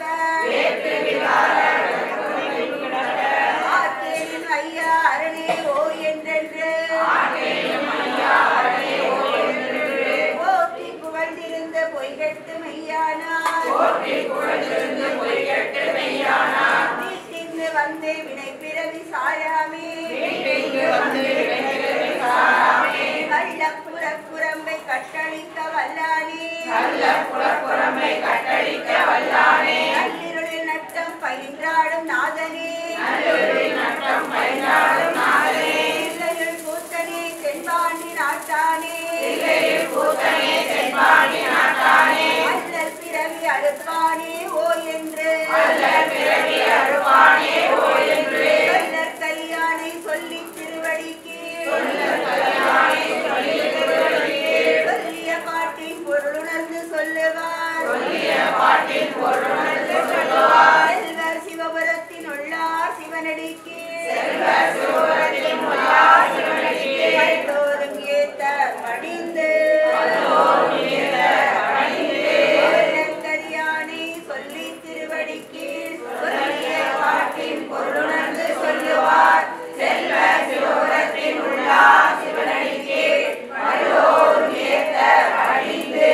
ஆற்றேனும் ஐயா அரணே ஓ என்றென்று போற்றி புகழ்ந்திருந்த பொய்கட்டு மெய்யானார் வீட்டிங்கு வந்து வினை பிறவி சாயாமே கள்ளப்புறப்புறம்பை கட்டளிக்க வல்லானே நள்ளிருளில் நட்டம் பயின்றாடும் நாதனே இல்லையுள் கூத்தனே தென்பாண்டி நாட்டானே அல்லல் பிறவி அழுப்பானே ஓ என்று சொல்லற் கலியானை சொல்லி திருவடிக்கு சொல்லிய பாட்டின் பொருளுணர்ந்து சொல்லுவார் செல்வர் சிவபுரத்தின் உள்ளார் சிவனடிக்கு கண்டோரும் ஏத்த மடிந்து கரியானை சொல்லி திருவடிக்கு சொல்லிய பாட்டின் பொருளுணர்ந்து சொல்லுவார் செல்வர் சிவபுரத்தின் உள்ளார் சிவனடிக்கு கண்டோரும் ஏத்த மடிந்து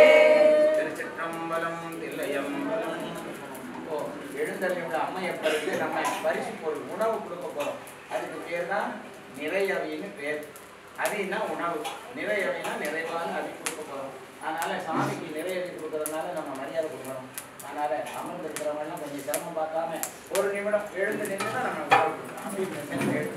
திருச்சிற்றம்பலம் தில்லையம்பலம். இப்போ எழுந்தருளியுள்ள அம்மையப்பருக்கு நம்ம பரிசு பொருள் உணவு கொடுக்க போறோம். அதுக்கு பேர் தான் நிறையவைன்னு பேர். அவின்னா உணவு, நிறையவைனா நிறைவான அவி கொடுக்க போறோம். அதனால சாமிக்கு நிறையவை கொடுக்கறதுனால நம்ம மரியாதை கொடுக்கணும். அதனால அமர்ந்திருக்கிறவங்க எல்லாம் கொஞ்சம் சிரமம் பார்க்காம ஒரு நிமிடம் எழுந்து நின்று தான் நம்ம உணவு கொடுக்கணும். அப்படி எழுந்து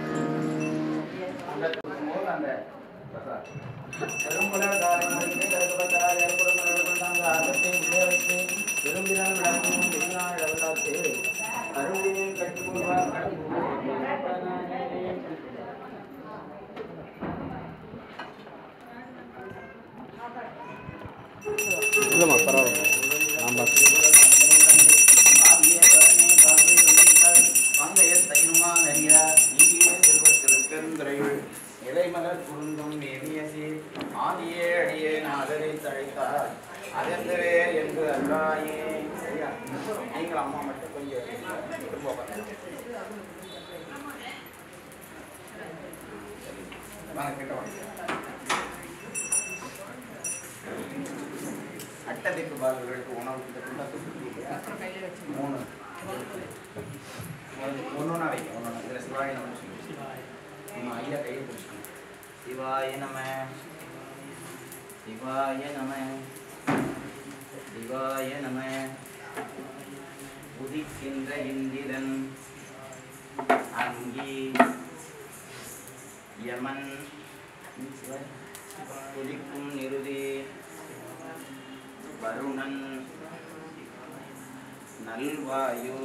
பெரும்புலர் தாரை சுபத்தராக ஏற்படும் கொண்டாங்க ஆகத்தை உள்ளே வைத்து விரும்பினால் விளக்கும் விரும்பினால் இடவில்லாத்து அருளினில் கட்டுவார் இல்லைம்மா பரவாயில்ல நான் பார்த்து இலைமலர் குருந்தும் எமியசி ஆதியே அடியே நாதரை தழைத்தார் அதெந்தவே என்று அல்லாயே. சரியா? நீங்கள் அம்மா மட்டும் கொஞ்சம் வாங்க கிட்ட வாங்க. அட்டதிக்கு பால்களுக்கு உணவு இந்த குண்டத்துக்கு 3 ஒன்னொன்னா வைங்க. ஒன்னொன்னா இதில் சிவாய நம நம்ம ஐயா கையை பிடிச்சிக்கணும். சிவாய நம சிவாய நம சிவாய நம. உதிக்கின்ற இந்திரன் அங்கி யமன் உதிக்கும் நிருதி வருணன் நல்வாயு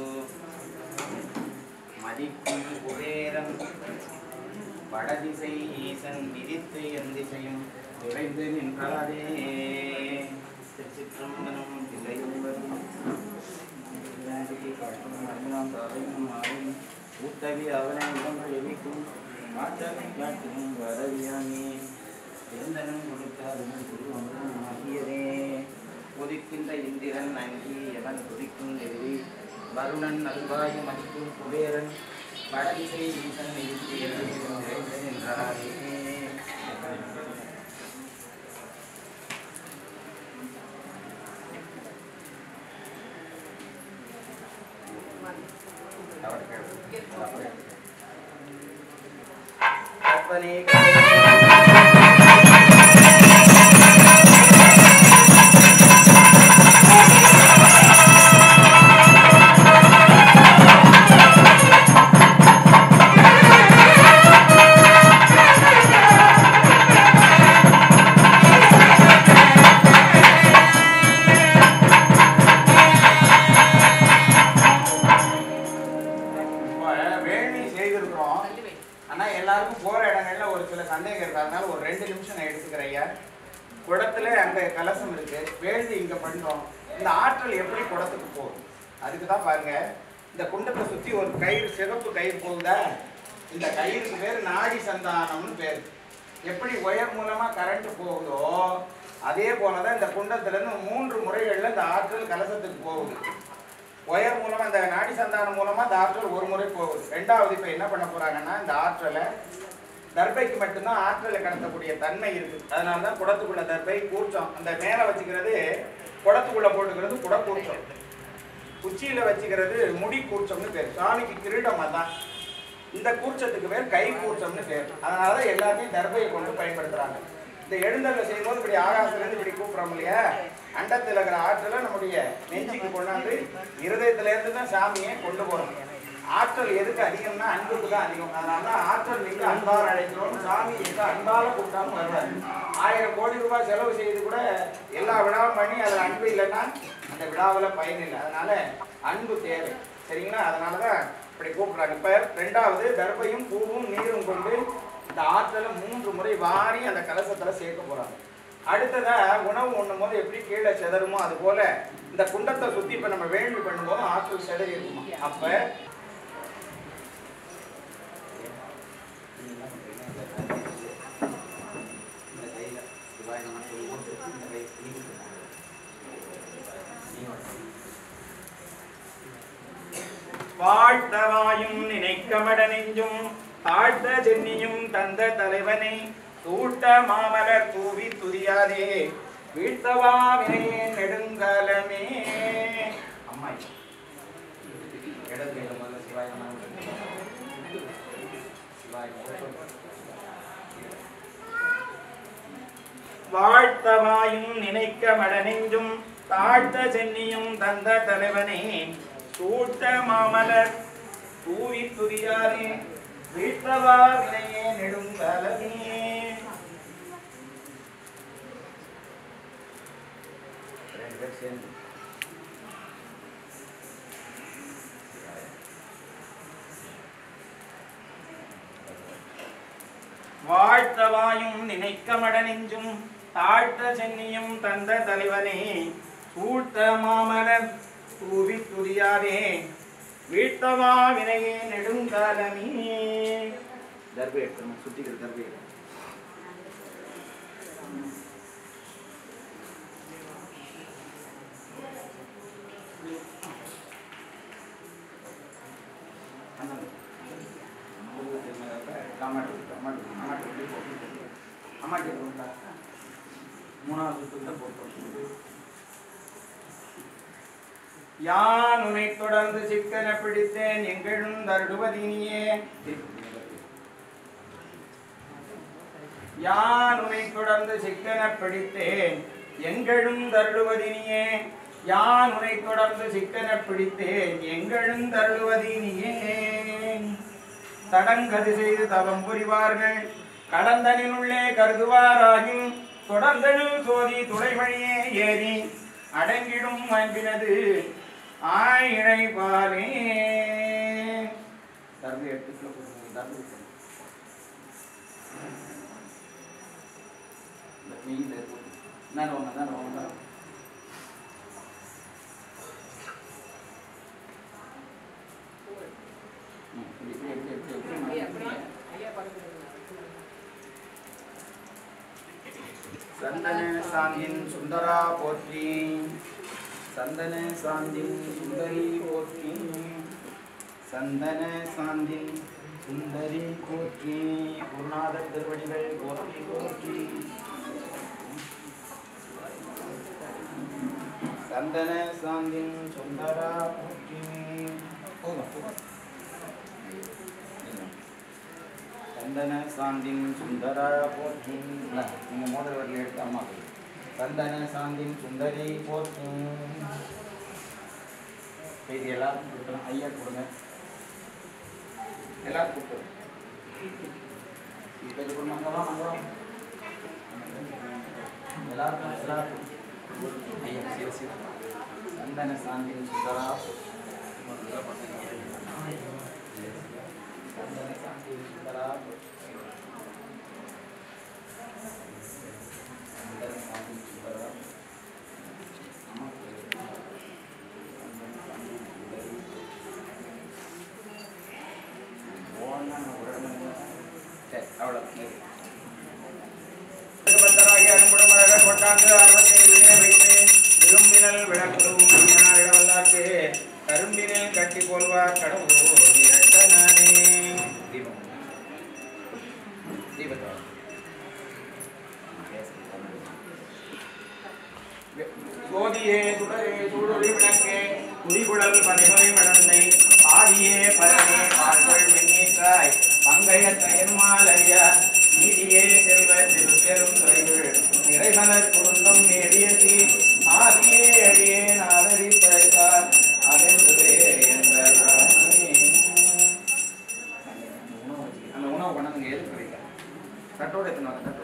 மதிக்கும் குபேரன் வடதிசை ஈசன் விதித்து என் திசையும் விரைந்து நின்றாரே. திருச்சிற்றம்பலம் திரையும்பரும் ஊத்தவி அவனை உடம்பு எவிக்கும் மாற்றலை காட்டினும் வரவியாமே எந்தனும் கொடுத்தாலும் குருவமும் ஆகியதே. கொதிக்கின்ற இந்திரன் அங்கி எவன் கொதிக்கும் நெருவி வருணன் நல்வாயு மதிக்கும் குபேரன் வடதிசை ஈசன் விதித்து நிறைந்து நின்றாரே. கற்பனை குடத்துல அந்த கலசம் இருக்கு, வேள்வி இங்க பண்றோம். இந்த ஆற்றல் எப்படி குடத்துக்கு போகும்? அதுக்கு தான் பாருங்க, இந்த குண்டத்தை சுத்தி ஒரு கயிறு, சிறப்பு கயிறு போகுதா, இந்த கயிறுக்கு பேர் நாடி சந்தானம்னு பேர். எப்படி ஒயர் மூலமா கரண்ட் போகுதோ அதே போலதான் இந்த குண்டத்துல இருந்து 3 முறைகள்ல இந்த ஆற்றல் கலசத்துக்கு போகுது. ஒயர் மூலமா, இந்த நாடி சந்தானம் மூலமா இந்த ஆற்றல் ஒரு முறை போகுது. 2வது இப்ப என்ன பண்ண போறாங்கன்னா, இந்த ஆற்றலை தர்பைக்கு மட்டும்தான் ஆற்றலை கடத்தக்கூடிய தன்மை இருக்கு. அதனாலதான் குடத்துக்குள்ள தர்பை கூர்ச்சம், அந்த மேல வச்சுக்கிறது குடத்துக்குள்ள போட்டுக்கிறது குட கூர்ச்சம், உச்சியில வச்சுக்கிறது முடி கூர்ச்சம்னு பேர். சாமிக்கு கிரீடம் தான். இந்த கூர்ச்சத்துக்கு பேர் கை கூர்ச்சம்னு பேர். அதனாலதான் எல்லாருமே தர்பையை கொண்டு பயன்படுத்துறாங்க. இந்த எழுந்தருளை செய்யும்போது இப்படி ஆகாசத்துல இருந்து இப்படி கூப்பிடுறோம் இல்லையா, அண்டத்தில் இருக்கிற ஆற்றலை நம்முடைய நெஞ்சுக்கு கொண்டாந்து இருதயத்துல இருந்து தான் சாமியை கொண்டு போறோம். ஆற்றல் எதுக்கு அதிகம்னா அன்புக்கு தான் அதிகம். அதனாலதான் ஆற்றல் மிக அன்பால் அழைக்கிறோம். சாமி மிக அன்பால கூப்பிட்டாலும் வருவாரு. 1000 கோடி ரூபாய் செலவு செய்து கூட எல்லா விழாவும் பண்ணி அதில் அன்பு இல்லைன்னா அந்த விழாவில் பயன் இல்லை. அதனால அன்பு தேவை. சரிங்களா? அதனாலதான் இப்படி கூப்பிடுறாங்க. இப்ப 2வது தர்பையும் பூவும் நீரும் கொண்டு இந்த ஆற்றலை 3 முறை வாரி அந்த கலசத்துல சேர்க்க போறாங்க. அடுத்ததா உணவு உண்ணும் போது எப்படி கீழே செதறுமோ அது போல இந்த குண்டத்தை சுத்தி இப்ப நம்ம வேள்வி பண்ணும்போது ஆற்றல் செதறி இருக்குமா. அப்ப வாழ்த்தவாயும் நினைக்கமட நெஞ்சும் தாழ்த்த சென்னியும் தந்த தலைவனை தூட்ட மாமலர் தூவி துதியாதே வீழ்த்தவா வினையே நெடுங்காலமே. அம்மா இடது சிவாய வாழ்த்தவாயும் நினைக்க மடனெஞ்சும் தாழ்த்த சென்னியும் தந்த தலைவனே தூட்ட மாமலர் தூவி துதியாதே வீழ்த்தவா வினையே நெடுங்காலமே. சேர்ந்து வாழ்த்தவாயும் நினைக்கமட நெஞ்சும் தாழ்த்த சென்னியும் தந்த தலைவனே சூழ்த்த மாமலர் தூவி துதியாதே வீழ்த்தவா வினையே நெடுங்காலமே. தர்பை எடுக்கணும், சுத்திக்கிற தர்பை எடுக்கணும். யான் உன்னை தொடர்ந்து சிக்கன பிடித்தேன் எங்களும் தருடுவதினியே. யான் உன்னை தொடர்ந்து சிக்கன பிடித்தேன் எங்களும் தருடுவதினியே. யான் உன்னை தொடர்ந்து சிக்கன பிடித்தேன் எங்களும் தருடுவதினியே. தடங்கது செய்து தவம் புரிவார்கள் கடந்தனில் உள்ளே கருதுவாராகும் தொடர்ந்தனில் சோதி துளைவழியே ஏறி அடங்கிடும் அன்பினது ஆயிழை பாலே. தர்ம எடுத்துக்குள்ள கொடுங்க, தர்ம நான் வாங்க சந்தன சாந்தின் சுந்தரா போற்றி, சந்தன சாந்தின் சுந்தரி போற்றி, சந்தன சாந்தின் சுந்தரி போற்றி. குருநாதர் திருவடிகள் போற்றி போற்றி. சந்தன சாந்தின் சுந்தரா போற்றி. சந்தன சாந்தின் சுந்தரா போற்றி. நீங்க முதல் வரையில் எடுத்த அம்மா சந்தன சாந்தின் சுந்தரி போற்றி. செய்தி எல்லாரும் கொடுக்கலாம், ஐயா கொடுங்க, எல்லாரும் கொடுத்துருங்க. இப்போ இது கொடுமாங்கலாம் எல்லாருக்கும் எல்லாருக்கும் ஐயா சரி சரி. சந்தன சாந்தின் சுந்தரா சந்தன சாந்தின் சுந்தரா சந்தன சாந்தின் சுந்தரா கரும்பினில் கட்டி போல்வார் கடவுள் சோதியே சுடரே சூடுரி விளக்கே குறிகுழல் பனிமொழி மடந்தை ஆதியே பரமே பால்கள் மென்னீட்டாய் பங்கைய தயர்மாலையா நீதியே செல்வ திருப்பெரும் துறைகள் நிறைமலர் குருந்தம் நேடியதி ஆதியே அடியே நாதரி படைத்தார் அதென்று வேறு என்றார். அந்த உணவு பண்ணதுங்க எதுக்கு வைக்க தட்டோட எத்தனை தட்டோட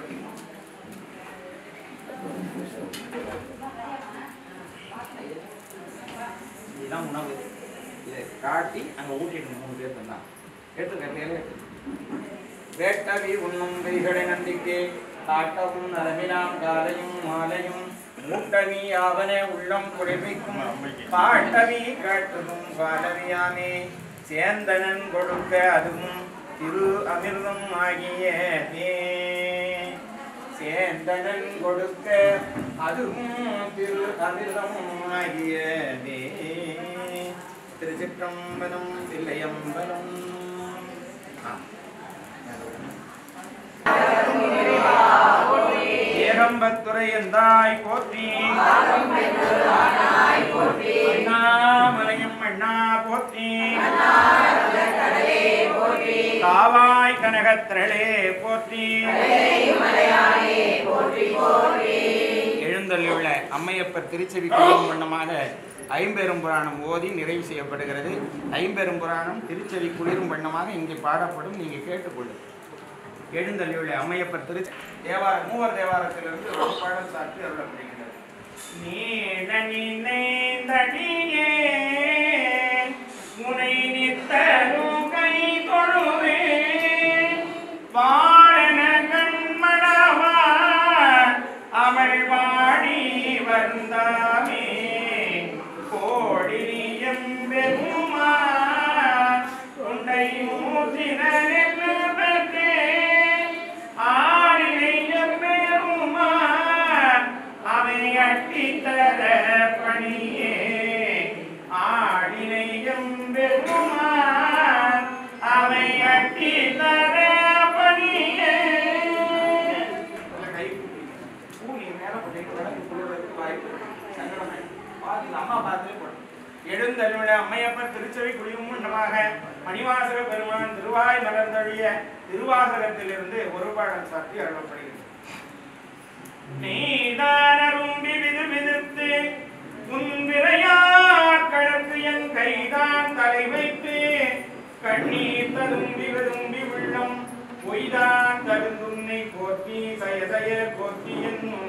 இதுதான் உணவு. இதை காட்டி அங்கே ஊட்டிட்டு 3 பேர் தான் எடுத்துக்க. வேட்டவி உண்ணும் கைகளை நந்திக்கு காட்டவும் நலமினாம் காலையும் மாலையும் மூட்டவி ஆவன உள்ளம் குறைமைக்கும் பாட்டவி காட்டவும் பாலவியாமே சேந்தனன் கொடுக்க அதுவும் திரு அமிர்தம் ஆகிய சேந்தனன் கொடுக்க அதுவும் திரு அமிர்தம் ஆகியதே. திருச்சிற்றம்பலம் தில்லையம்பலம். ஏகம்பத்துரை எந்தாய் போற்றி, அண்ணாமலையும் அண்ணா போற்றி, காவாய் கனகத்திரளே போற்றி. எழுந்தள்ளியுள்ள அம்மையப்பர் திருச்செவி குளிரும் வண்ணமாக ஐம்பெரும் புராணம் ஓதி நிறைவு செய்யப்படுகிறது. ஐம்பெரும் புராணம் திருச்செவி குளிரும் வண்ணமாக இங்கே பாடப்படும், நீங்கள் கேட்டுக்கொள்ளும். எழுந்தள்ளியுள்ள அம்மையப்பர் திருச்சி தேவார மூவர் தேவாரத்திலிருந்து ஒரு பாடல் சாற்றி அருளப்படுகிறது. நீட நினைந்தடியே உனை நித்தரும் கை தொழுவே வாழன கண்மணவா அவள் வாடி வந்தாமே கோடியம் பெருமா உண்டை மூத்தினென்று பெற்றே ஆடினையம் பெருமா அவை அட்டித்தர பணியே ஆடினையம் பெருமா அவை அட்டித்தர பணியே அம்மா பார்த்து எழுந்தருள அம்மையப்பர் திருச்சபை குடியும் மண்டமாக மணிவாசக பெருமான் திருவாய் மலர்ந்தழிய திருவாசகத்திலிருந்து ஒரு பாடல் சாற்றி அருளப்படுகிறது. நீதானரும்பி விதிர்த்து உன் விரையார் கழற்கு என் கைதான் தலை வைத்து கண்ணீர் ததும்பி விரும்பி உள்ளம் பொய்தான் தருந்துன்னை போற்றி சயசய போற்றி என்னும்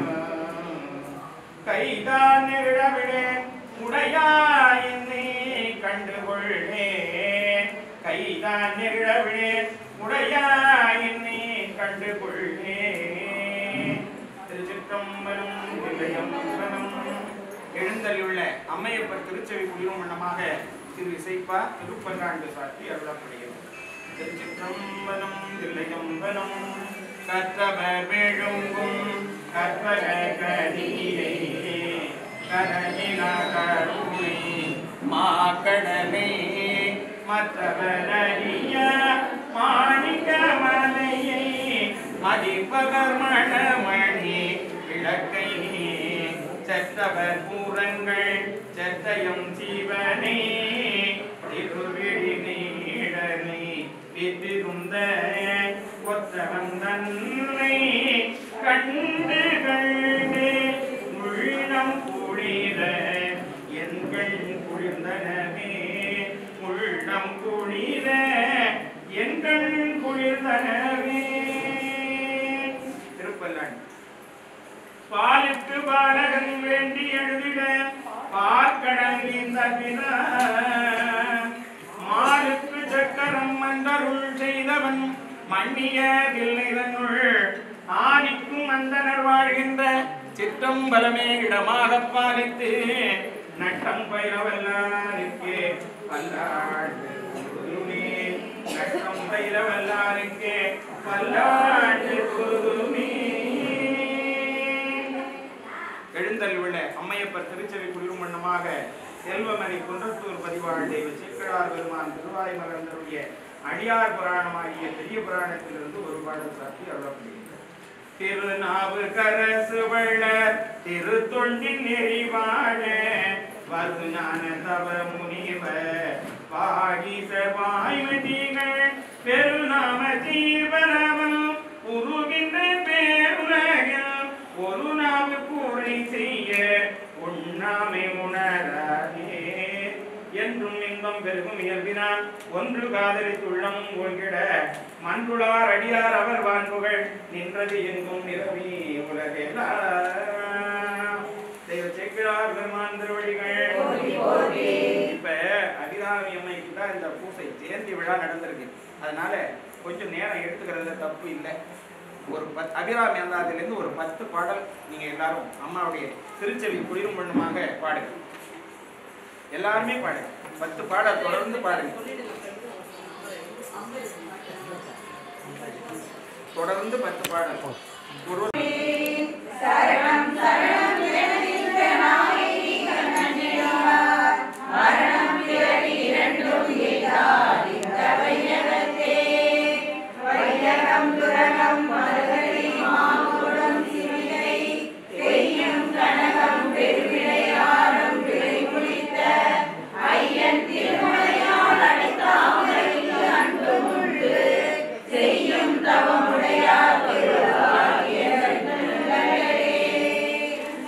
கைதான் நிழவிடேன் உடையாய் என்னை கண்டுகொள்ளே கைதான் நிழவிடேன் உடையாய் என்னை கண்டுகொள்ளே. திருச்சிற்றம்பலம் எழுந்தருளியுள்ள அம்மையப்பர் திருச்செவி குடியும் வண்ணமாக திரு இசைப்பா திருப்பல்லாண்டு சாற்றி அருளப்படுகிறது. திருச்சிற்றம்பலம் தில்லையம்பலம் கற்றவர் வேழுங்கும் கற்பக கதியை கருணை மாக்கடலே மற்றவரிய மாணிக்க மலையை மதிப்பவர் மணமணி விளக்கை செத்தவர் பூரங்கள் செத்தையும் ஜீவனே திருவிழி நீடனை வித்திருந்த கொத்தவன் தன்னை கண்டு கண்டு உள்ளம் குளிர எண்கள் குளிர்ந்தனவே உள்ளம் குளிர எண்கள் குளிர்ந்தனவே. திருப்பல்லாண்டு பாலுக்கு பாலகன் வேண்டி எழுதிட பார்க்கடல் மாலுக்கு சக்கரம் மந்தருள் செய்தவன் மன்னிய தில்லைதனுள் ஆதிக்கும் அந்தனர் வாழ்கின்ற சிற்றம்பலமே இடமாக பாலித்து நட்டம் பயிரவல்லாருக்கு பல்லாண்டு குருமே நட்டம் பயிரவல்லாருக்கு பல்லாண்டு குருமே. எழுந்தருளுள்ள அம்மையப்பர் திருச்செவி குடியும் வண்ணமாக செல்வமணி குன்றத்தூர் பதிவாழ் தெய்வ சேக்கிழார் பெருமான் திருவாய் மலர்ந்தருடைய அடியார் புராணமாகிய பெரிய புராணத்திலிருந்து ஒரு பாடல் சாற்றி அருளப்படுகிறது. திருநாவுக்கரசு வள்ளர் திருத்தொண்டின் நெறிவாழ வசுஞான தவ முனிவர் பாகிச வாய்மதிகள் பெருநாம ஜீவனவன் உருகின்ற பேருலகில் ஒரு நாம கூரை செய்ய உண்ணாமை உணராதே என்றும் இன்பம் பெருகும் இயல்பினான் ஒன்று காதலித்துள்ளம் ஒன்றிட மன்றுளார் அடியார் அவர் வான்புகள் நின்றது எங்கும் நிரவி உலகெல்லாம் தெய்வ சேக்கிழார் பெருமான் திருவடிகள். இப்ப அபிராமி அம்மைக்கு தான் இந்த பூசை ஜெயந்தி விழா நடந்திருக்கு. அதனால கொஞ்சம் நேரம் எடுத்துக்கிறதுல தப்பு இல்லை. ஒரு அபிராமி அந்தாதிலிருந்து ஒரு 10 பாடல் நீங்க எல்லாரும் அம்மாவுடைய திருச்செவி குளிரும் பண்ணுமாக பாடுங்க. எல்லாருமே பாடுங்க. 10 பாடல் தொடர்ந்து பாடுங்க. தொடர்ந்து 10 பாடல். சரணம் சரணம் எனதிந்த நாயகன் நன்றியார் மரணம் பிறவி இரண்டும் எய்தார் இந்த வையகத்தே வையகம் துரகம் மருகரி மாங்குளம் சிவிகை பெய்யும் கனகம் பெருவிளையாடும் பிழை குளித்த ஐயன் திருமலையால் அடைத்தாமரைக்கு அன்பு உண்டு செய்யும் தவமுடையார் திருவாகிய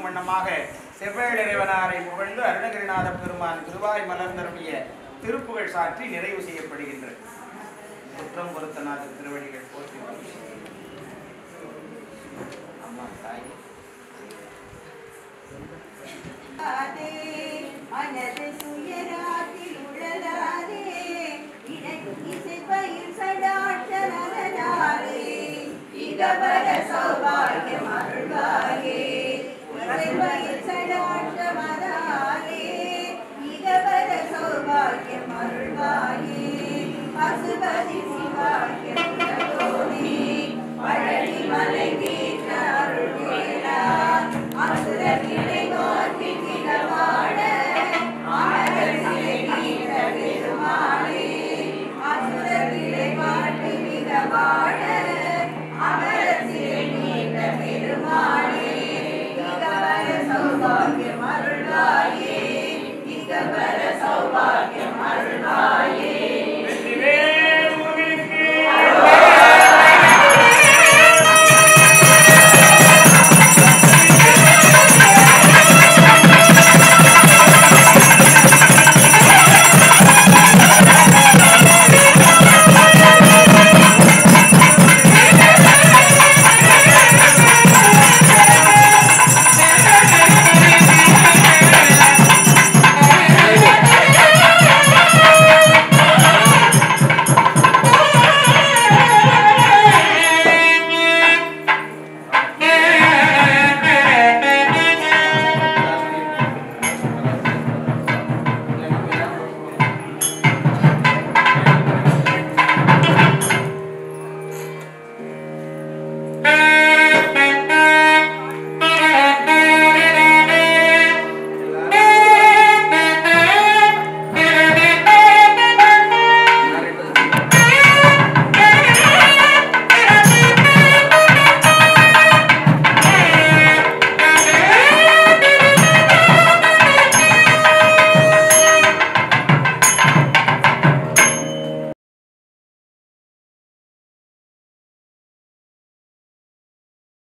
வண்ணமாக செவ்வேள் இறைவனாரை புகழ்ந்து அருணகிரிநாத பெருமான் திருவாய் மலர்ந்தருடைய திருப்புகழ் சாற்றி நிறைவு செய்யப்படுகின்றது. குற்றம் பொருத்தநாத திருவடிகள் போற்றி. அம்மா தாய் மனது சுயராத்தில் உழலாதே இசைப்பயில் சடாட்சரனாலே இகபர சௌபாகியம் அருள்வாயே இசைப்பயில் சடாட்சரனாலே இகபர சௌபாகியம்